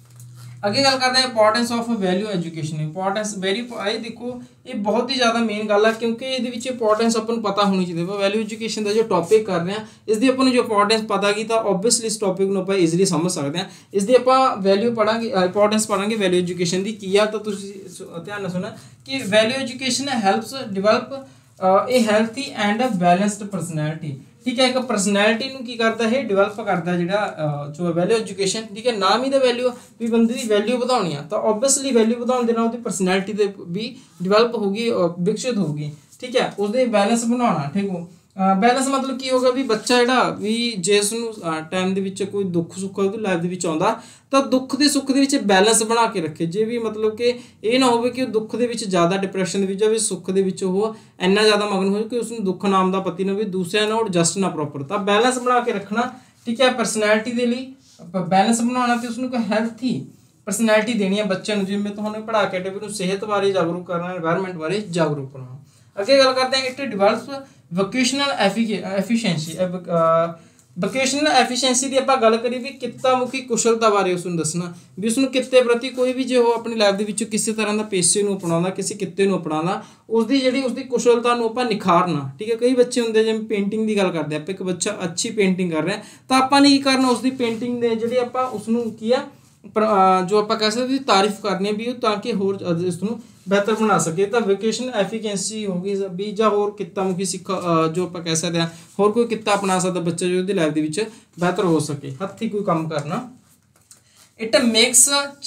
ਅੱਗੇ ਗੱਲ ਕਰਦੇ ਹਾਂ importance of value education. Importance ਇਹ ਦੇਖੋ ਇਹ ਬਹੁਤ ਹੀ ਜ਼ਿਆਦਾ ਮੇਨ ਗੱਲ ਆ, ਕਿਉਂਕਿ ਇਹਦੇ ਵਿੱਚ ਇੰਪੋਰਟੈਂਸ ਆਪਾਂ ਨੂੰ ਪਤਾ ਹੋਣੀ ਚਾਹੀਦੀ ਹੈ। ਵੈਲਿਊ ਐਜੂਕੇਸ਼ਨ ਦਾ ਜੋ ਟੌਪਿਕ ਕਰ ਰਹੇ ਹਾਂ ਇਸ ਦੀ ਆਪਾਂ ਨੂੰ ਜੋ ਇੰਪੋਰਟੈਂਸ ਪਤਾ ਕੀ, ਤਾਂ ਓਬਵੀਅਸਲੀ ਇਸ ਟੌਪਿਕ ਨੂੰ ਆਪਾਂ ਈਜ਼ੀਲੀ ਸਮਝ ਸਕਦੇ ਹਾਂ। ਇਸ ਦੀ ਆਪਾਂ ਵੈਲਿਊ ਪੜਾਂਗੇ, ਇੰਪੋਰਟੈਂਸ ਪੜਾਂਗੇ ਵੈਲਿਊ ਐਜੂਕੇਸ਼ਨ ਦੀ ਕੀ ਆ। ਤਾਂ ਤੁਸੀਂ ਧਿਆਨ ਨਾਲ ਸੁਣਨਾ ਕਿ ਵੈਲਿਊ ਐਜੂਕੇਸ਼ਨ ਹੈਲਪਸ ਡਿਵੈਲਪ ਇਹ ਹੈਲਥੀ ਐਂਡ ਬੈਲੈਂਸਡ ਪਰਸਨੈਲਿਟੀ, ਠੀਕ ਹੈ। ਇੱਕ ਪਰਸਨੈਲਿਟੀ ਨੂੰ ਕੀ ਕਰਦਾ ਹੈ, ਡਿਵੈਲਪ ਕਰਦਾ ਜਿਹੜਾ ਜੋ ਵੈਲਿਊ ਐਜੂਕੇਸ਼ਨ, ਠੀਕ ਹੈ। ਨਾਮ ਹੀ ਦਾ ਵੈਲਿਊ ਵੀ ਬੰਦੇ ਦੀ ਵੈਲਿਊ ਵਧਾਉਣੀ ਆ, ਤਾਂ ਓਬਵੀਅਸਲੀ ਵੈਲਿਊ ਵਧਾਉਣ ਦੇ ਨਾਲ ਉਹਦੀ ਪਰਸਨੈਲਿਟੀ ਤੇ ਵੀ ਡਿਵੈਲਪ ਹੋਊਗੀ, ਵਿਕਸਿਤ ਹੋਊਗੀ, ਠੀਕ ਹੈ। ਉਸਦੇ ਬੈਲੈਂਸ ਬਣਾਉਣਾ, ਠੀਕ ਹੋ। ਬੈਲੈਂਸ ਮਤਲਬ ਕੀ ਹੋਗਾ ਵੀ ਬੱਚਾ ਜਿਹੜਾ ਵੀ ਜੇ ਉਸਨੂੰ ਟਾਈਮ ਦੇ ਵਿੱਚ ਕੋਈ ਦੁੱਖ ਸੁੱਖ ਉਹਦੀ ਲਾਈਫ ਦੇ ਵਿੱਚ ਆਉਂਦਾ ਤਾਂ ਦੁੱਖ ਦੇ ਸੁੱਖ ਦੇ ਵਿੱਚ ਬੈਲੈਂਸ ਬਣਾ ਕੇ ਰੱਖੇ। ਜੇ ਵੀ ਮਤਲਬ ਕਿ ਇਹ ਨਾ ਹੋਵੇ ਕਿ ਉਹ ਦੁੱਖ ਦੇ ਵਿੱਚ ਜ਼ਿਆਦਾ ਡਿਪਰੈਸ਼ਨ ਦੇ ਵਿੱਚ ਜਾਵੇ, ਸੁੱਖ ਦੇ ਵਿੱਚ ਉਹ ਇੰਨਾ ਜ਼ਿਆਦਾ ਮਗਨ ਹੋਵੇ ਕਿ ਉਸਨੂੰ ਦੁੱਖ ਨਾਮ ਦਾ ਪਤੀ ਨਾ ਹੋਵੇ, ਦੂਸਰਿਆਂ ਨਾਲ ਐਡਜਸਟ ਨਾ ਪ੍ਰੋਪਰ। ਤਾਂ ਬੈਲੈਂਸ ਬਣਾ ਕੇ ਰੱਖਣਾ, ਠੀਕ ਹੈ। ਪਰਸਨੈਲਿਟੀ ਦੇ ਲਈ ਬੈਲੈਂਸ ਬਣਾਉਣਾ ਤੇ ਉਸਨੂੰ ਕੋਈ ਹੈਲਥੀ ਪਰਸਨੈਲਿਟੀ ਦੇਣੀ ਹੈ ਬੱਚਿਆਂ ਨੂੰ, ਜਿਵੇਂ ਤੁਹਾਨੂੰ ਪੜ੍ਹਾ ਕੇ ਵੀ ਨੂੰ ਸਿਹਤ ਬਾਰੇ ਜਾਗਰੂਕ ਕਰਨਾ, এনवायरमेंट ਬਾਰੇ ਜਾਗਰੂਕ ਕਰਨਾ। ਅੱਗੇ ਗੱਲ ਕਰਦੇ ਹਾਂ it develops vocational efficiency. Vocational efficiency ਦੀ ਆਪਾਂ ਗੱਲ ਕਰੀਏ ਵੀ ਕਿੱਤਾ ਮੁਖੀ ਕੁਸ਼ਲਤਾ ਬਾਰੇ ਉਸ ਨੂੰ ਦੱਸਣਾ ਵੀ ਉਸ ਨੂੰ ਕਿੱਤੇ ਪ੍ਰਤੀ ਕੋਈ ਵੀ ਜੇ ਉਹ ਆਪਣੀ ਲਾਈਫ ਦੇ ਵਿੱਚ ਕਿਸੇ ਤਰ੍ਹਾਂ ਦਾ ਪੇਸ਼ੇ ਨੂੰ ਅਪਣਾਉਂਦਾ ਕਿਸੇ ਕਿੱਤੇ ਨੂੰ ਅਪਣਾਉਂਦਾ ਉਸਦੀ ਜਿਹੜੀ ਉਸਦੀ ਕੁਸ਼ਲਤਾ ਨੂੰ ਆਪਾਂ ਨਿਖਾਰਨਾ। ਠੀਕ ਹੈ, ਕਈ ਬੱਚੇ ਹੁੰਦੇ ਜਿਵੇਂ ਪੇਂਟਿੰਗ ਦੀ ਗੱਲ ਕਰਦੇ ਆਪਾਂ, ਇੱਕ ਬੱਚਾ ਅੱਛੀ ਪੇਂਟਿੰਗ ਕਰ ਰਿਹਾ ਤਾਂ ਆਪਾਂ ਨੇ ਕੀ ਕਰਨਾ ਉਸਦੀ ਪੇਂਟਿੰਗ ਦੇ ਜਿਹੜੀ ਆਪਾਂ ਉਸ ਨੂੰ ਕੀ ਆ ਜੋ ਆਪਾਂ ਕਹਿ ਸਕਦੇ ਵੀ ਤਾਰੀਫ ਕਰਨੀ ਹੈ ਵੀ ਉਹ ਤਾਂ ਕਿ ਹੋਰ ਇਸ ਨੂੰ ਬਿਹਤਰ ਬਣਾ ਸਕੇ। ਤਾਂ ਵੋਕੇਸ਼ਨਲ ਐਫੀਸ਼ੀਐਂਸੀ ਹੋ ਗਈ ਵੀ ਜਾਂ ਹੋਰ ਕਿੱਤਾ ਮੁਖੀ ਸਿੱਖਾ ਜੋ ਆਪਾਂ ਕਹਿ ਸਕਦੇ ਹਾਂ ਹੋਰ ਕੋਈ ਕਿੱਤਾ ਅਪਣਾ ਸਕਦਾ ਬੱਚਾ ਜੋ ਉਹਦੀ ਲਾਈਫ ਦੇ ਵਿੱਚ ਬਿਹਤਰ ਹੋ ਸਕੇ, ਹੱਥੀਂ ਕੋਈ ਕੰਮ ਕਰਨਾ। It makes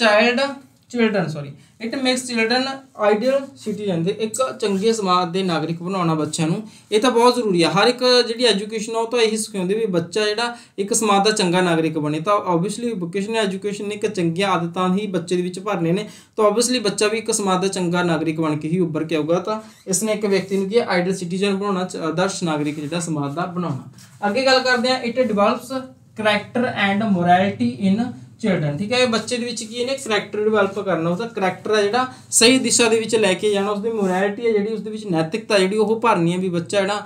children ideal citizen ਦੇ ਇੱਕ ਚੰਗੇ ਸਮਾਜ ਦੇ ਨਾਗਰਿਕ ਬਣਾਉਣਾ ਬੱਚਿਆਂ ਨੂੰ ਇਹ ਤਾਂ ਬਹੁਤ ਜ਼ਰੂਰੀ ਆ। ਹਰ ਇੱਕ ਜਿਹੜੀ ਐਜੂਕੇਸ਼ਨ ਆ ਉਹ ਤਾਂ ਇਹੀ ਸਿਖਾਉਂਦੀ ਵੀ ਬੱਚਾ ਜਿਹੜਾ ਇੱਕ ਸਮਾਜ ਦਾ ਚੰਗਾ ਨਾਗਰਿਕ ਬਣੇ। ਤਾਂ ਓਬਵੀਅਸਲੀ ਵੋਕੇਸ਼ਨਲ ਐਜੂਕੇਸ਼ਨ ਨੇ ਇੱਕ ਚੰਗੀਆਂ ਆਦਤਾਂ ਹੀ ਬੱਚੇ ਦੇ ਵਿੱਚ ਭਰਨੇ ਨੇ ਤਾਂ ਓਬਵੀਅਸਲੀ ਬੱਚਾ ਵੀ ਇੱਕ ਸਮਾਜ ਦਾ ਚੰਗਾ ਨਾਗਰਿਕ ਬਣ ਕੇ ਹੀ ਉੱਭਰ ਕੇ ਆਊਗਾ। ਤਾਂ ਇਸ ਨੇ ਇੱਕ ਵਿਅਕਤੀ ਨੂੰ ਕੀ ਆਈਡੀਅਲ ਸਿਟੀਜ਼ਨ ਬਣਾਉਣਾ, ਆਦਰਸ਼ ਨਾਗਰਿਕ ਜਿਹੜਾ ਸਮਾਜ ਦਾ ਬਣਾਉਣਾ। ਅੱਗੇ ਗੱਲ ਕਰਦੇ ਹਾਂ, it develops character and morality in children. ਠੀਕ ਹੈ, ਬੱਚੇ ਦੇ ਵਿੱਚ ਕੀ ਇਹਨੇ ਕਰੈਕਟਰ ਡਿਵੈਲਪ ਕਰਨਾ, ਉਹਦਾ ਕਰੈਕਟਰ ਹੈ ਜਿਹੜਾ ਸਹੀ ਦਿਸ਼ਾ ਦੇ ਵਿੱਚ ਲੈ ਕੇ ਜਾਣਾ, ਉਸਦੀ ਮੋਰੈਲਿਟੀ ਹੈ ਜਿਹੜੀ ਉਸਦੇ ਵਿੱਚ ਨੈਤਿਕਤਾ ਜਿਹੜੀ ਉਹ ਭਰਨੀ ਹੈ ਵੀ ਬੱਚਾ ਜਿਹੜਾ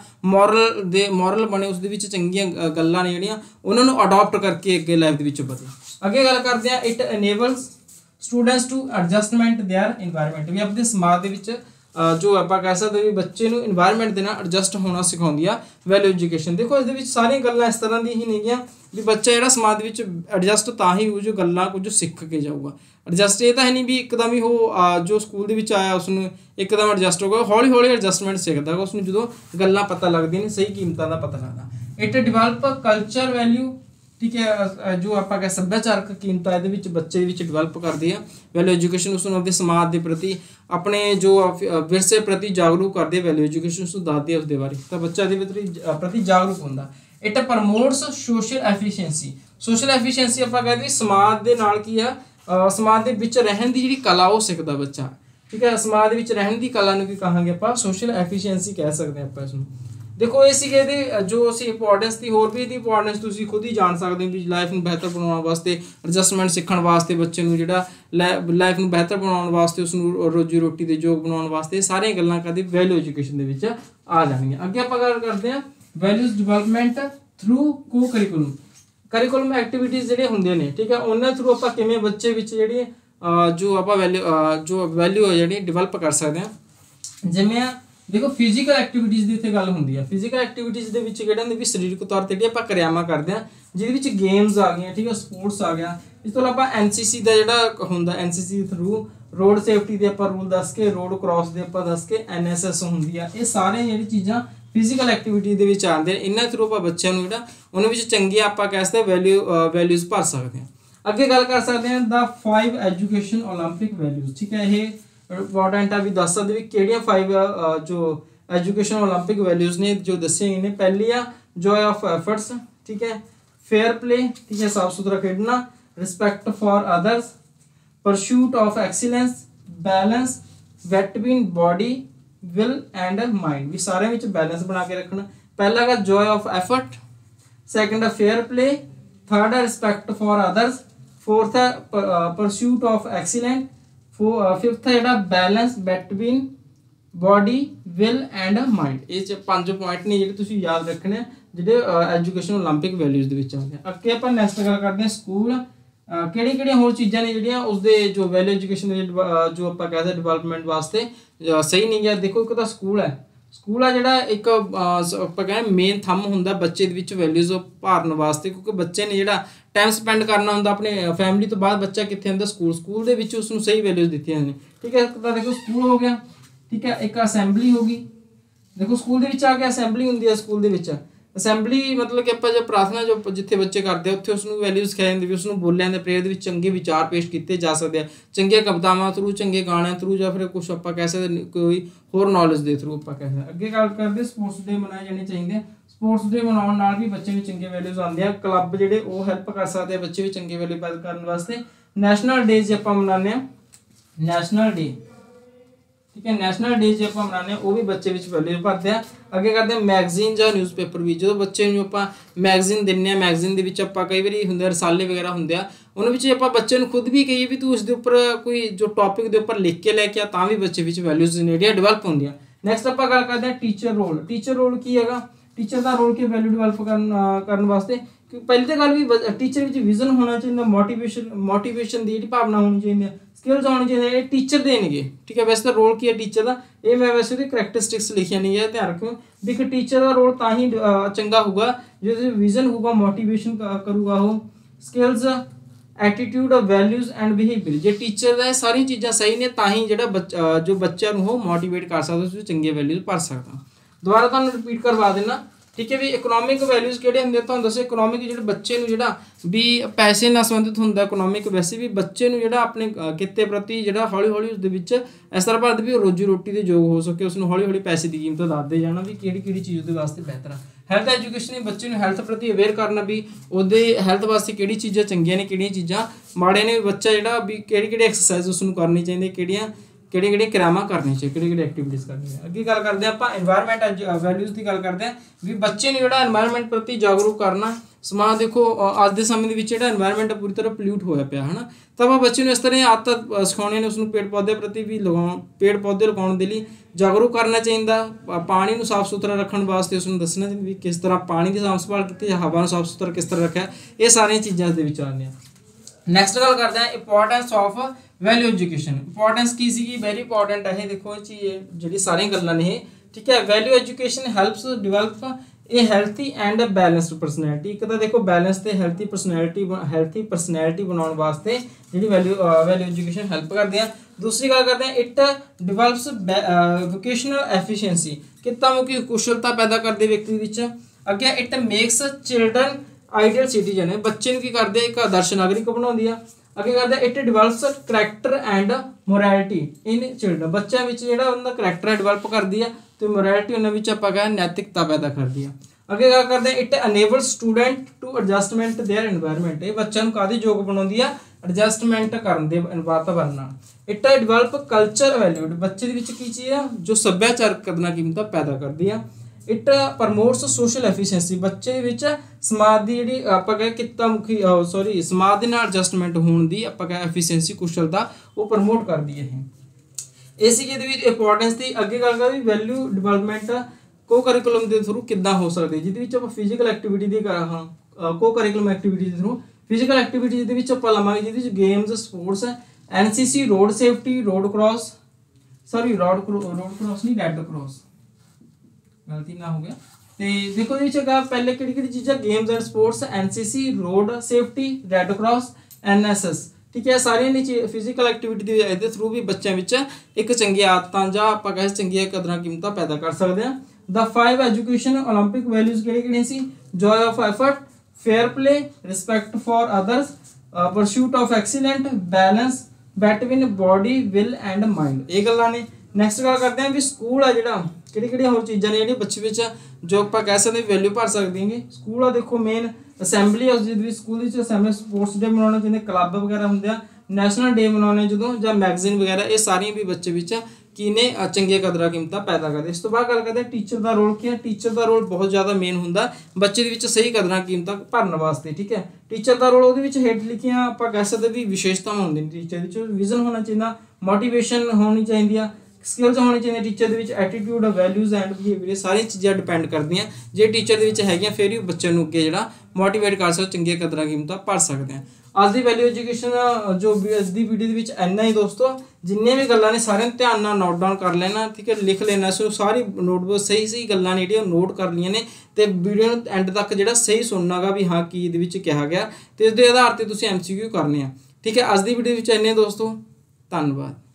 ਮੋਰਲ ਬਣੇ, ਉਸਦੇ ਵਿੱਚ ਚੰਗੀਆਂ ਗੱਲਾਂ ਨੇ ਜਿਹੜੀਆਂ ਉਹਨਾਂ ਨੂੰ ਅਡਾਪਟ ਕਰਕੇ ਅੱਗੇ ਲਾਈਫ ਦੇ ਵਿੱਚ ਵਧੇ। ਅੱਗੇ ਗੱਲ ਕਰਦੇ ਹਾਂ, it enables students to adjustment their environment ਵੀ ਆਪਣੇ ਸਮਾਜ ਦੇ ਵਿੱਚ ਜੋ ਆਪਾਂ ਕਹਿ ਸਕਦੇ ਵੀ ਬੱਚੇ ਨੂੰ ਇਨਵਾਇਰਮੈਂਟ ਦੇ ਨਾਲ ਐਡਜਸਟ ਹੋਣਾ ਸਿਖਾਉਂਦੀ ਆ ਵੈਲਿਊ ਐਜੂਕੇਸ਼ਨ। ਦੇਖੋ ਇਸ ਦੇ ਵਿੱਚ ਸਾਰੀਆਂ ਗੱਲਾਂ ਇਸ ਤਰ੍ਹਾਂ ਦੀਆਂ ਹੀ ਨੇਗੀਆਂ ਵੀ ਬੱਚਾ ਜਿਹੜਾ ਸਮਾਜ ਦੇ ਵਿੱਚ ਐਡਜਸਟ ਤਾਂ ਹੀ ਹੋ ਜੋ ਗੱਲਾਂ ਕੁਝ ਸਿੱਖ ਕੇ ਜਾਊਗਾ। ਐਡਜਸਟ ਇਹ ਤਾਂ ਹੈ ਨਹੀਂ ਵੀ ਇੱਕਦਮ ਹੀ ਉਹ ਜੋ ਸਕੂਲ ਦੇ ਵਿੱਚ ਆਇਆ ਉਸ ਨੂੰ ਇੱਕਦਮ ਐਡਜਸਟ ਹੋਗਾ, ਹੌਲੀ ਹੌਲੀ ਐਡਜਸਟਮੈਂਟ ਸਿੱਖਦਾ ਉਸ ਨੂੰ ਜਦੋਂ ਗੱਲਾਂ ਪਤਾ ਲੱਗਦੀਆਂ ਨੇ, ਸਹੀ ਕੀਮਤਾਂ ਦਾ ਪਤਾ ਲੱਗਦਾ। It develop culture value. ਠੀਕ ਹੈ, ਜੋ ਆਪਾਂ ਕਹਿ ਸੱਭਿਆਚਾਰਕ ਕੀਮਤਾਂ ਇਹਦੇ ਵਿੱਚ ਬੱਚੇ ਦੇ ਵਿੱਚ ਡਿਵੈਲਪ ਕਰਦੀ ਆ। ਵੈਲਿਊ ਐਜੂਕੇਸ਼ਨ ਉਸ ਨੂੰ ਆਪਣੇ ਸਮਾਜ ਦੇ ਪ੍ਰਤੀ ਆਪਣੇ ਜੋ ਵਿਰਸੇ ਪ੍ਰਤੀ ਜਾਗਰੂਕ ਕਰਦੀ ਹੈ, ਵੈਲਿਊ ਐਜੂਕੇਸ਼ਨ ਉਸ ਨੂੰ ਦੱਸਦੀ ਹੈ ਉਸਦੇ ਬਾਰੇ ਤਾਂ ਬੱਚਾ ਦੇ ਪ੍ਰਤੀ ਜਾਗਰੂਕ ਹੁੰਦਾ। It promotes social efficiency. Social efficiency ਆਪਾਂ ਕਹਿੰਦੇ ਸਮਾਜ ਦੇ ਨਾਲ ਕੀ ਆ ਸਮਾਜ ਦੇ ਵਿੱਚ ਰਹਿਣ ਦੀ ਜਿਹੜੀ ਕਲਾ ਉਹ ਸਿੱਖਦਾ ਬੱਚਾ। ਠੀਕ ਹੈ, ਸਮਾਜ ਦੇ ਵਿੱਚ ਰਹਿਣ ਦੀ ਕਲਾ ਨੂੰ ਕੀ ਕਹਾਂਗੇ ਆਪਾਂ ਸੋਸ਼ਲ ਐਫੀਸ਼ੀਐਂਸੀ ਕਹਿ ਸਕਦੇ ਹਾਂ ਆਪਾਂ ਇਸ ਨੂੰ। ਦੇਖੋ ਇਹ ਸੀਗੇ ਇਹਦੇ ਜੋ ਅਸੀਂ ਇੰਪੋਰਟੈਂਸ ਦੀ, ਹੋਰ ਵੀ ਇਹਦੀ ਇੰਪੋਰਟੈਂਸ ਤੁਸੀਂ ਖੁਦ ਹੀ ਜਾਣ ਸਕਦੇ ਹੋ ਵੀ ਲਾਈਫ ਨੂੰ ਬਿਹਤਰ ਬਣਾਉਣ ਵਾਸਤੇ, ਐਡਜਸਟਮੈਂਟ ਸਿੱਖਣ ਵਾਸਤੇ, ਬੱਚੇ ਨੂੰ ਜਿਹੜਾ ਲਾਈਫ ਨੂੰ ਬਿਹਤਰ ਬਣਾਉਣ ਵਾਸਤੇ, ਉਸ ਨੂੰ ਰੋਜੀ ਰੋਟੀ ਦੇ ਯੋਗ ਬਣਾਉਣ ਵਾਸਤੇ ਸਾਰੀਆਂ ਗੱਲਾਂ ਕਦੇ ਵੈਲਿਊ ਐਜੂਕੇਸ਼ਨ ਦੇ ਵਿੱਚ ਆ ਜਾਣਗੀਆਂ। ਅੱਗੇ ਆਪਾਂ ਗੱਲ ਕਰਦੇ ਹਾਂ values development through co curriculum activities ਜਿਹੜੇ ਹੁੰਦੇ ਨੇ। ਠੀਕ ਹੈ, ਉਹਨਾਂ ਥਰੂ ਆਪਾਂ ਕਿਵੇਂ ਬੱਚੇ ਵਿੱਚ ਜਿਹੜੀ ਜੋ ਆਪਾਂ ਵੈਲਿਊ ਹੈ ਜਿਹੜੀ ਡਿਵੈਲਪ ਕਰ ਸਕਦੇ ਹਾਂ। ਜਿਵੇਂ ਦੇਖੋ ਫਿਜ਼ੀਕਲ ਐਕਟੀਵਿਟੀਜ਼ ਦੀ ਇੱਥੇ ਗੱਲ ਹੁੰਦੀ ਆ। ਫਿਜ਼ੀਕਲ ਐਕਟੀਵਿਟੀਜ਼ ਦੇ ਵਿੱਚ ਕਿਹੜਾ ਹੁੰਦੀ ਵੀ ਸਰੀਰਕ ਤੌਰ ਤੇ ਜਿਹੜੀ ਆਪਾਂ ਕਿਰਿਆਵਾਂ ਕਰਦੇ ਹਾਂ ਜਿਹਦੇ ਵਿੱਚ ਗੇਮਸ ਆ ਗਈਆਂ, ਠੀਕ ਹੈ, ਸਪੋਰਟਸ ਆ ਗਿਆ। ਇਸ ਤੋਂ ਇਲਾਵਾ ਐਨਸੀਸੀ ਦਾ ਜਿਹੜਾ ਹੁੰਦਾ, ਐਨਸੀਸੀ ਦੇ ਥਰੂ ਰੋਡ ਸੇਫਟੀ ਦੇ ਆਪਾਂ ਰੂਲ ਦੱਸ ਕੇ, ਰੋਡ ਕ੍ਰਾਸ ਦੇ ਆਪਾਂ ਦੱਸ ਕੇ, ਐਨਐਸਐਸ ਹੁੰਦੀ ਆ। ਇਹ ਸਾਰੇ ਜਿਹੜੀ ਚੀਜ਼ਾਂ ਫਿਜ਼ੀਕਲ ਐਕਟੀਵਿਟੀ ਦੇ ਵਿੱਚ ਆਉਂਦੇ ਨੇ। ਇਹਨਾਂ ਥਰੂ ਆਪਾਂ ਬੱਚਿਆਂ ਨੂੰ ਜਿਹੜਾ ਉਹਨਾਂ ਵਿੱਚ ਚੰਗੀਆਂ ਆਪਾਂ ਕਹਿ ਸਕਦੇ ਵੈਲਿਊਜ਼ ਭਰ ਸਕਦੇ ਹਾਂ। ਅੱਗੇ ਗੱਲ ਕਰ ਸਕਦੇ ਹਾਂ ਦਾ 5 ਐਜੂਕੇਸ਼ਨ ਓਲੰਪਿਕ ਵੈਲਿਊਜ਼। ਠੀਕ ਹੈ, ਇਹ ਇੰਪੋਰਟੈਂਟ ਆ ਵੀ ਦੱਸ ਸਕਦੇ ਵੀ ਕਿਹੜੀਆਂ 5 ਜੋ ਐਜੂਕੇਸ਼ਨ ਓਲੰਪਿਕ ਵੈਲਿਊਜ਼ ਨੇ ਜੋ ਦੱਸੀਆਂ ਗਈਆਂ ਨੇ। ਪਹਿਲੀ ਆ ਜੋਏ ਆਫ ਐਫਰਟਸ। ਠੀਕ ਹੈ, ਫੇਅਰ ਪਲੇ। ਠੀਕ ਹੈ, ਸਾਫ ਸੁਥਰਾ ਖੇਡਣਾ, respect for others, pursuit of excellence, balance between body will and mind ਵੀ ਸਾਰਿਆਂ ਵਿੱਚ ਬੈਲੈਂਸ ਬਣਾ ਕੇ ਰੱਖਣਾ। ਪਹਿਲਾ ਹੈਗਾ ਜੋਏ ਆਫ ਐਫਰਟ, ਸੈਕੰਡ ਹੈ ਫੇਅਰ ਪਲੇ, ਥਰਡ ਹੈ ਰਿਸਪੈਕਟ ਫॉर ਅਦਰਸ, फोर्थ है परस्यूट ऑफ एक्सीलेंट, फिफ्थ है ਜਿਹੜਾ balance between body will and mind. ਇਹ ਚ 5 ਪੁਆਇੰਟ ਨੇ ਜਿਹੜੇ ਤੁਸੀਂ ਯਾਦ ਰੱਖਣੇ ਜਿਹੜੇ ਐਜੂਕੇਸ਼ਨ ਓਲੰਪਿਕ ਵੈਲਿਊਜ਼ ਦੇ ਵਿੱਚ ਆਉਂਦੇ ਆ। ਅੱਗੇ ਆਪਾਂ ਨੈਕਸਟ ਗੱਲ ਕਰਦੇ ਹਾਂ ਸਕੂਲ ਕਿਹੜੀਆਂ ਹੋਰ ਚੀਜ਼ਾਂ ਨੇ ਜਿਹੜੀਆਂ ਉਸਦੇ ਜੋ ਵੈਲਿਊ ਐਜੂਕੇਸ਼ਨ ਦੇ ਜੋ ਆਪਾਂ ਕਹਿੰਦੇ ਡਿਵੈਲਪਮੈਂਟ ਵਾਸਤੇ ਸਹੀ ਨਹੀਂ ਗਿਆ। ਦੇਖੋ ਇੱਕ ਤਾਂ ਸਕੂਲ ਆ ਜਿਹੜਾ ਇੱਕ ਆਪਾਂ ਕਹਿੰਦੇ ਮੇਨ ਥੰਮ ਹੁੰਦਾ ਬੱਚੇ ਦੇ ਵਿੱਚ ਵੈਲਿਊਜ਼ ਭਾਰਨ ਵਾਸਤੇ, ਕਿਉਂਕਿ ਬੱਚੇ ਨੇ ਜਿਹੜਾ ਟਾਈਮ ਸਪੈਂਡ ਕਰਨਾ ਹੁੰਦਾ ਆਪਣੇ ਫੈਮਿਲੀ ਤੋਂ ਬਾਅਦ ਬੱਚਾ ਕਿੱਥੇ ਹੁੰਦਾ ਸਕੂਲ ਦੇ ਵਿੱਚ ਉਸ ਨੂੰ ਸਹੀ ਵੈਲਿਊਜ਼ ਦਿੱਤੀਆਂ ਨੇ। ਠੀਕ ਹੈ, ਤਾਂ ਦੇਖੋ ਸਕੂਲ ਹੋ ਗਿਆ। ਠੀਕ ਹੈ, ਇੱਕ ਅਸੈਂਬਲੀ ਹੋ ਗਈ। ਦੇਖੋ ਸਕੂਲ ਦੇ ਵਿੱਚ ਆ ਕੇ ਅਸੈਂਬਲੀ ਹੁੰਦੀ ਹੈ। ਸਕੂਲ ਦੇ ਵਿੱਚ ਅਸੈਂਬਲੀ ਮਤਲਬ ਕਿ ਆਪਾਂ ਜੋ ਪ੍ਰਾਰਥਨਾ ਜੋ ਜਿੱਥੇ ਬੱਚੇ ਕਰਦੇ ਆ ਉੱਥੇ ਉਸ ਨੂੰ ਵੈਲਿਊਜ਼ ਸਿਖਾਈ ਜਾਂਦੀ ਵੀ ਉਸ ਨੂੰ ਬੋਲਿਆਂ ਦੇ ਪ੍ਰੇਅਰ ਦੇ ਵਿੱਚ ਚੰਗੇ ਵਿਚਾਰ ਪੇਸ਼ ਕੀਤੇ ਜਾ ਸਕਦੇ ਆ, ਚੰਗੀਆਂ ਕਵਿਤਾਵਾਂ ਥਰੂ, ਚੰਗੇ ਗਾਣਿਆਂ ਥਰੂ, ਜਾਂ ਫਿਰ ਕੁਛ ਆਪਾਂ ਕਹਿ ਸਕਦੇ ਕੋਈ ਹੋਰ ਨੌਲੇਜ ਦੇ ਥਰੂ ਆਪਾਂ ਕਹਿ ਸਕਦੇ। ਅੱਗੇ ਗੱਲ ਕਰਦੇ ਸਪੋਰਟਸ ਡੇ ਮਨਾਏ ਜਾਣੇ ਚਾਹੀਦੇ ਆ। ਸਪੋਰਟਸ ਡੇ ਮਨਾਉਣ ਨਾਲ ਵੀ ਬੱਚੇ ਨੂੰ ਚੰਗੇ ਵੈਲਿਊਜ਼ ਆਉਂਦੇ ਆ। ਕਲੱਬ ਜਿਹੜੇ ਉਹ ਹੈਲਪ ਕਰ ਸਕਦੇ ਆ ਬੱਚੇ ਵੀ ਚੰਗੇ ਵੈਲਿਊ ਪੈਦਾ ਕਰਨ ਵਾਸਤੇ। ਨੈਸ਼ਨਲ ਡੇ ਜੇ ਆਪਾਂ ਮਨਾਉਂਦੇ ਆ, ਨੈਸ਼ਨਲ ਡੇ, ਠੀਕ ਹੈ, ਨੈਸ਼ਨਲ ਡੇ ਜੇ ਆਪਾਂ ਮਨਾਉਂਦੇ ਹਾਂ ਉਹ ਵੀ ਬੱਚੇ ਵਿੱਚ ਵੈਲਿਊ ਭਰਦੇ ਆ। ਅੱਗੇ ਕਰਦੇ ਹਾਂ ਮੈਗਜ਼ੀਨ ਜਾਂ ਨਿਊਜ਼ਪੇਪਰ ਵੀ। ਜਦੋਂ ਬੱਚੇ ਨੂੰ ਆਪਾਂ ਮੈਗਜ਼ੀਨ ਦਿੰਦੇ ਹਾਂ, ਮੈਗਜ਼ੀਨ ਦੇ ਵਿੱਚ ਆਪਾਂ ਕਈ ਵਾਰੀ ਹੁੰਦੇ ਰਸਾਲੇ ਵਗੈਰਾ ਹੁੰਦੇ ਆ, ਉਹਨਾਂ ਵਿੱਚ ਆਪਾਂ ਬੱਚੇ ਨੂੰ ਖੁਦ ਵੀ ਕਹੀਏ ਵੀ ਤੂੰ ਉਸ ਦੇ ਉੱਪਰ ਕੋਈ ਜੋ ਟੌਪਿਕ ਦੇ ਉੱਪਰ ਲਿਖ ਕੇ ਲੈ ਕੇ ਆ, ਤਾਂ ਵੀ ਬੱਚੇ ਵਿੱਚ ਵੈਲਿਊਜ਼ ਜਿਹੜੀਆਂ ਡਿਵੈਲਪ ਹੁੰਦੀਆਂ। ਨੈਕਸਟ ਆਪਾਂ ਗੱਲ ਕਰਦੇ ਹਾਂ ਟੀਚਰ ਰੋਲ। ਟੀਚਰ ਰੋਲ ਕੀ ਹੈਗਾ? टीचर का रोल क्या वैल्यू डिवेलप करने वास्ते कि पहली तो गल भी टीचर विच विजन होना चाहिए, मोटिवेशन की जी भावना होनी चाहिए, स्किल्स होनी चाहिए, टीचर देंगे। ठीक है, वैसे तो रोल की है टीचर का, ये मैं वैसे भी करैक्टरिस्टिक्स लिखिया नहीं है, ध्यान रखो भी एक टीचर का रोल तां ही चंगा होगा जो विजन होगा, मोटिवेशन करूगा वो, skills, attitude, values and behaviour. जो टीचर का सारी चीज़ां सही ने तां ही जो जो बच्चा वो मोटिवेट कर सकता, उसमें चंगे वैल्यूज पढ़ सकता। दोबारा तुहानूं रिपीट करवा देना। ठीक है भी इकोनॉमिक वैल्यूज किहड़े हुंदे तुहानूं दस्सो। इकोनॉमिक जिहड़े बच्चे नूं जिहड़ा भी पैसे नाल संबंधित हुंदा इकोनॉमिक, वैसे भी बच्चे नूं जिहड़ा अपने किते प्रति जिहड़ा हौली हौली उसदे विच इस तरह भरदे भी रोजी रोटी दे योग हो सके, उसनूं हौली हौली पैसे की कीमत दसदे जाना भी किहड़ी किहड़ी चीज़ उहदे वास्ते बेहतर है। हैल्थ एजुकेशन बच्चे नूं हैल्थ प्रति अवेयर करना भी उहदे हैल्थ वास्ते किहड़ी चीज़ां चंगियां ने किहड़ियां चीज़ां माड़ियां ने, बच्चा जिहड़ा भी किहड़ी किहड़ी एक्सरसाइज उसनूं करनी चाहिए, किहड़ियां क्रियावां करनी चाहिए, किहड़ी एक्टिविटीज़ करनी है। अगे गल करते हैं आप एनवायरमेंट वैल्यूज़ की गल करते हैं भी बच्चे ने जिहड़ा एनवायरमेंट प्रति जागरूक करना। समाज देखो अज के समय में जिहड़ा एनवायरमेंट पूरी तरह पल्यूट होया पिया है ना, तो आप बच्चे ने इस तरह आदत सिखाने ने, उसनूं पेड़ पौधे प्रति भी पेड़ पौधे लगाने के लिए जागरूक करना चाहिए। पानी नूं साफ सुथरा रखने वास्ते उसनूं दसना चाहिए भी किस तरह पानी की साफ संभाल की, हवा नूं साफ सुथरा किस तरह रखा, ये सारियां चीज़ां दे विच आउंदियां। नैक्सट गल करते हैं importance of value education. Importance की सी वेरी इंपॉर्टेंट है, देखो जी सारी गल्लां ने। ठीक है, value education helps develop a healthy and balanced personality. एक तो देखो बैलेंस ते हैल्थी पर्सनैलिटी बनाने वास्ते जी वैल्यू एजुकेशन हैल्प करते हैं। दूसरी गल करते हैं इट डिवेलप्स वोकेशनल एफिशिएंसी, कितामुखी कुशलता पैदा करते व्यक्ति विच। अगे it makes children ideal citizen है, बच्चे की करते एक आदर्श नागरिक बनाती है। अगे करते it develops character and morality in children, बच्चों में जो उनका करैक्टर डिवेलप करती है तो मोरैलिटी उन्होंने आप नैतिकता पैदा करती है। अगे क्या करते हैं it enable student to adjustment their environment, ये बच्चों को काफ़ी योग बनाती है एडजस्टमेंट करने वातावरण। इट डिवेलप कल्चर वैल्यू, बच्चे की चीज़ है जो सभ्याचारक कदर कीमत पैदा करती है। इट प्रमोट्स सोशल एफिशिएंसी, बच्चे समाज की जी आप किता मुखी समाज के नाल एडजस्टमेंट होने की आप एफिशिएंसी कुशलता वो प्रमोट करती है। इसी इंपॉर्टेंस की अगे गल कर वैल्यू डिवेलपमेंट को करिकुलम के थ्रू किदा हो सकती है, जिद फिजिकल एक्टिविटी की को करिकुलम एक्टिविटी के थ्रू फिजिकल एक्टिविटी आप लवेंगे जिद games sports NCC road safety road cross नहीं रेड क्रॉस गलती ना हो गया। तो देखो जी पहले कि चीज़ा games and sports NCC road safety red cross NSS। ठीक है, सारिया ने फिजिकल एक्टिविटी के थ्रू भी बच्चों एक चंगी आदत जां आपां कह चंगी कदर कीमत पैदा कर सकते हैं। द 5 एजुकेशन ओलंपिक वैल्यूज किहड़े सी, joy of effort, fair play, respect for others, pursuit of excellent, balance between body will and mind, ये गल्लां ने। नैक्सट गल करते हैं भी स्कूल है जिहड़ा किहड़ी होर चीज़ां ने बच्चे विच जो आप कह सकते वैल्यू भर सकते हैं। स्कूल आ देखो मेन असैंबली हाउस जिद भी स्कूल असैंबली स्पोर्ट्स डे मनाने चाहिए, क्लब वगैरह होंगे, नैशनल डे मनाने जो या मैगजीन वगैरह, ये सारियां भी बच्चे विच की ने चंगी कदर कीमत पैदा करते। इस तो बाद गल करते हैं टीचर का रोल क्या है। टीचर का रोल बहुत ज़्यादा मेन होंगे बच्चे के सही कदर कीमत भरने वास्ते। ठीक है, टीचर का रोल वो हेठ लिखिया आप कह सकते भी विशेषतावां होंदियां टीचर, विजन होना चाहिए, मोटिवेशन होनी चाहिए, स्किल्स होनी चाहिए टीचर के एटीट्यूड वैल्यूज एंड बिहेवियर, सारी चीज़ां डिपेंड करदियां जे टीचर है फिर ही बच्चे अगे जो मोटिवेट कर सकते चंगी कदर कीमत पढ़ सकते हैं। अज की वैल्यू एजुकेशन जो अज की वीडियो इन्ना ही दोस्तों, जिन्नी भी गल्लां ने सारे ध्यान नाल नोट डाउन कर लेना। ठीक है, लिख लेना, सो सारी नोटबुक सही गल्लां ने जो नोट कर लिया ने, तो वीडियो एंड तक जो सही सुनना गा भी हाँ की ये कहा गया, तो इसके आधार पर तुसीं MCQ करने। ठीक है, अज की वीडियो इन्ने दोस्तों, धन्यवाद।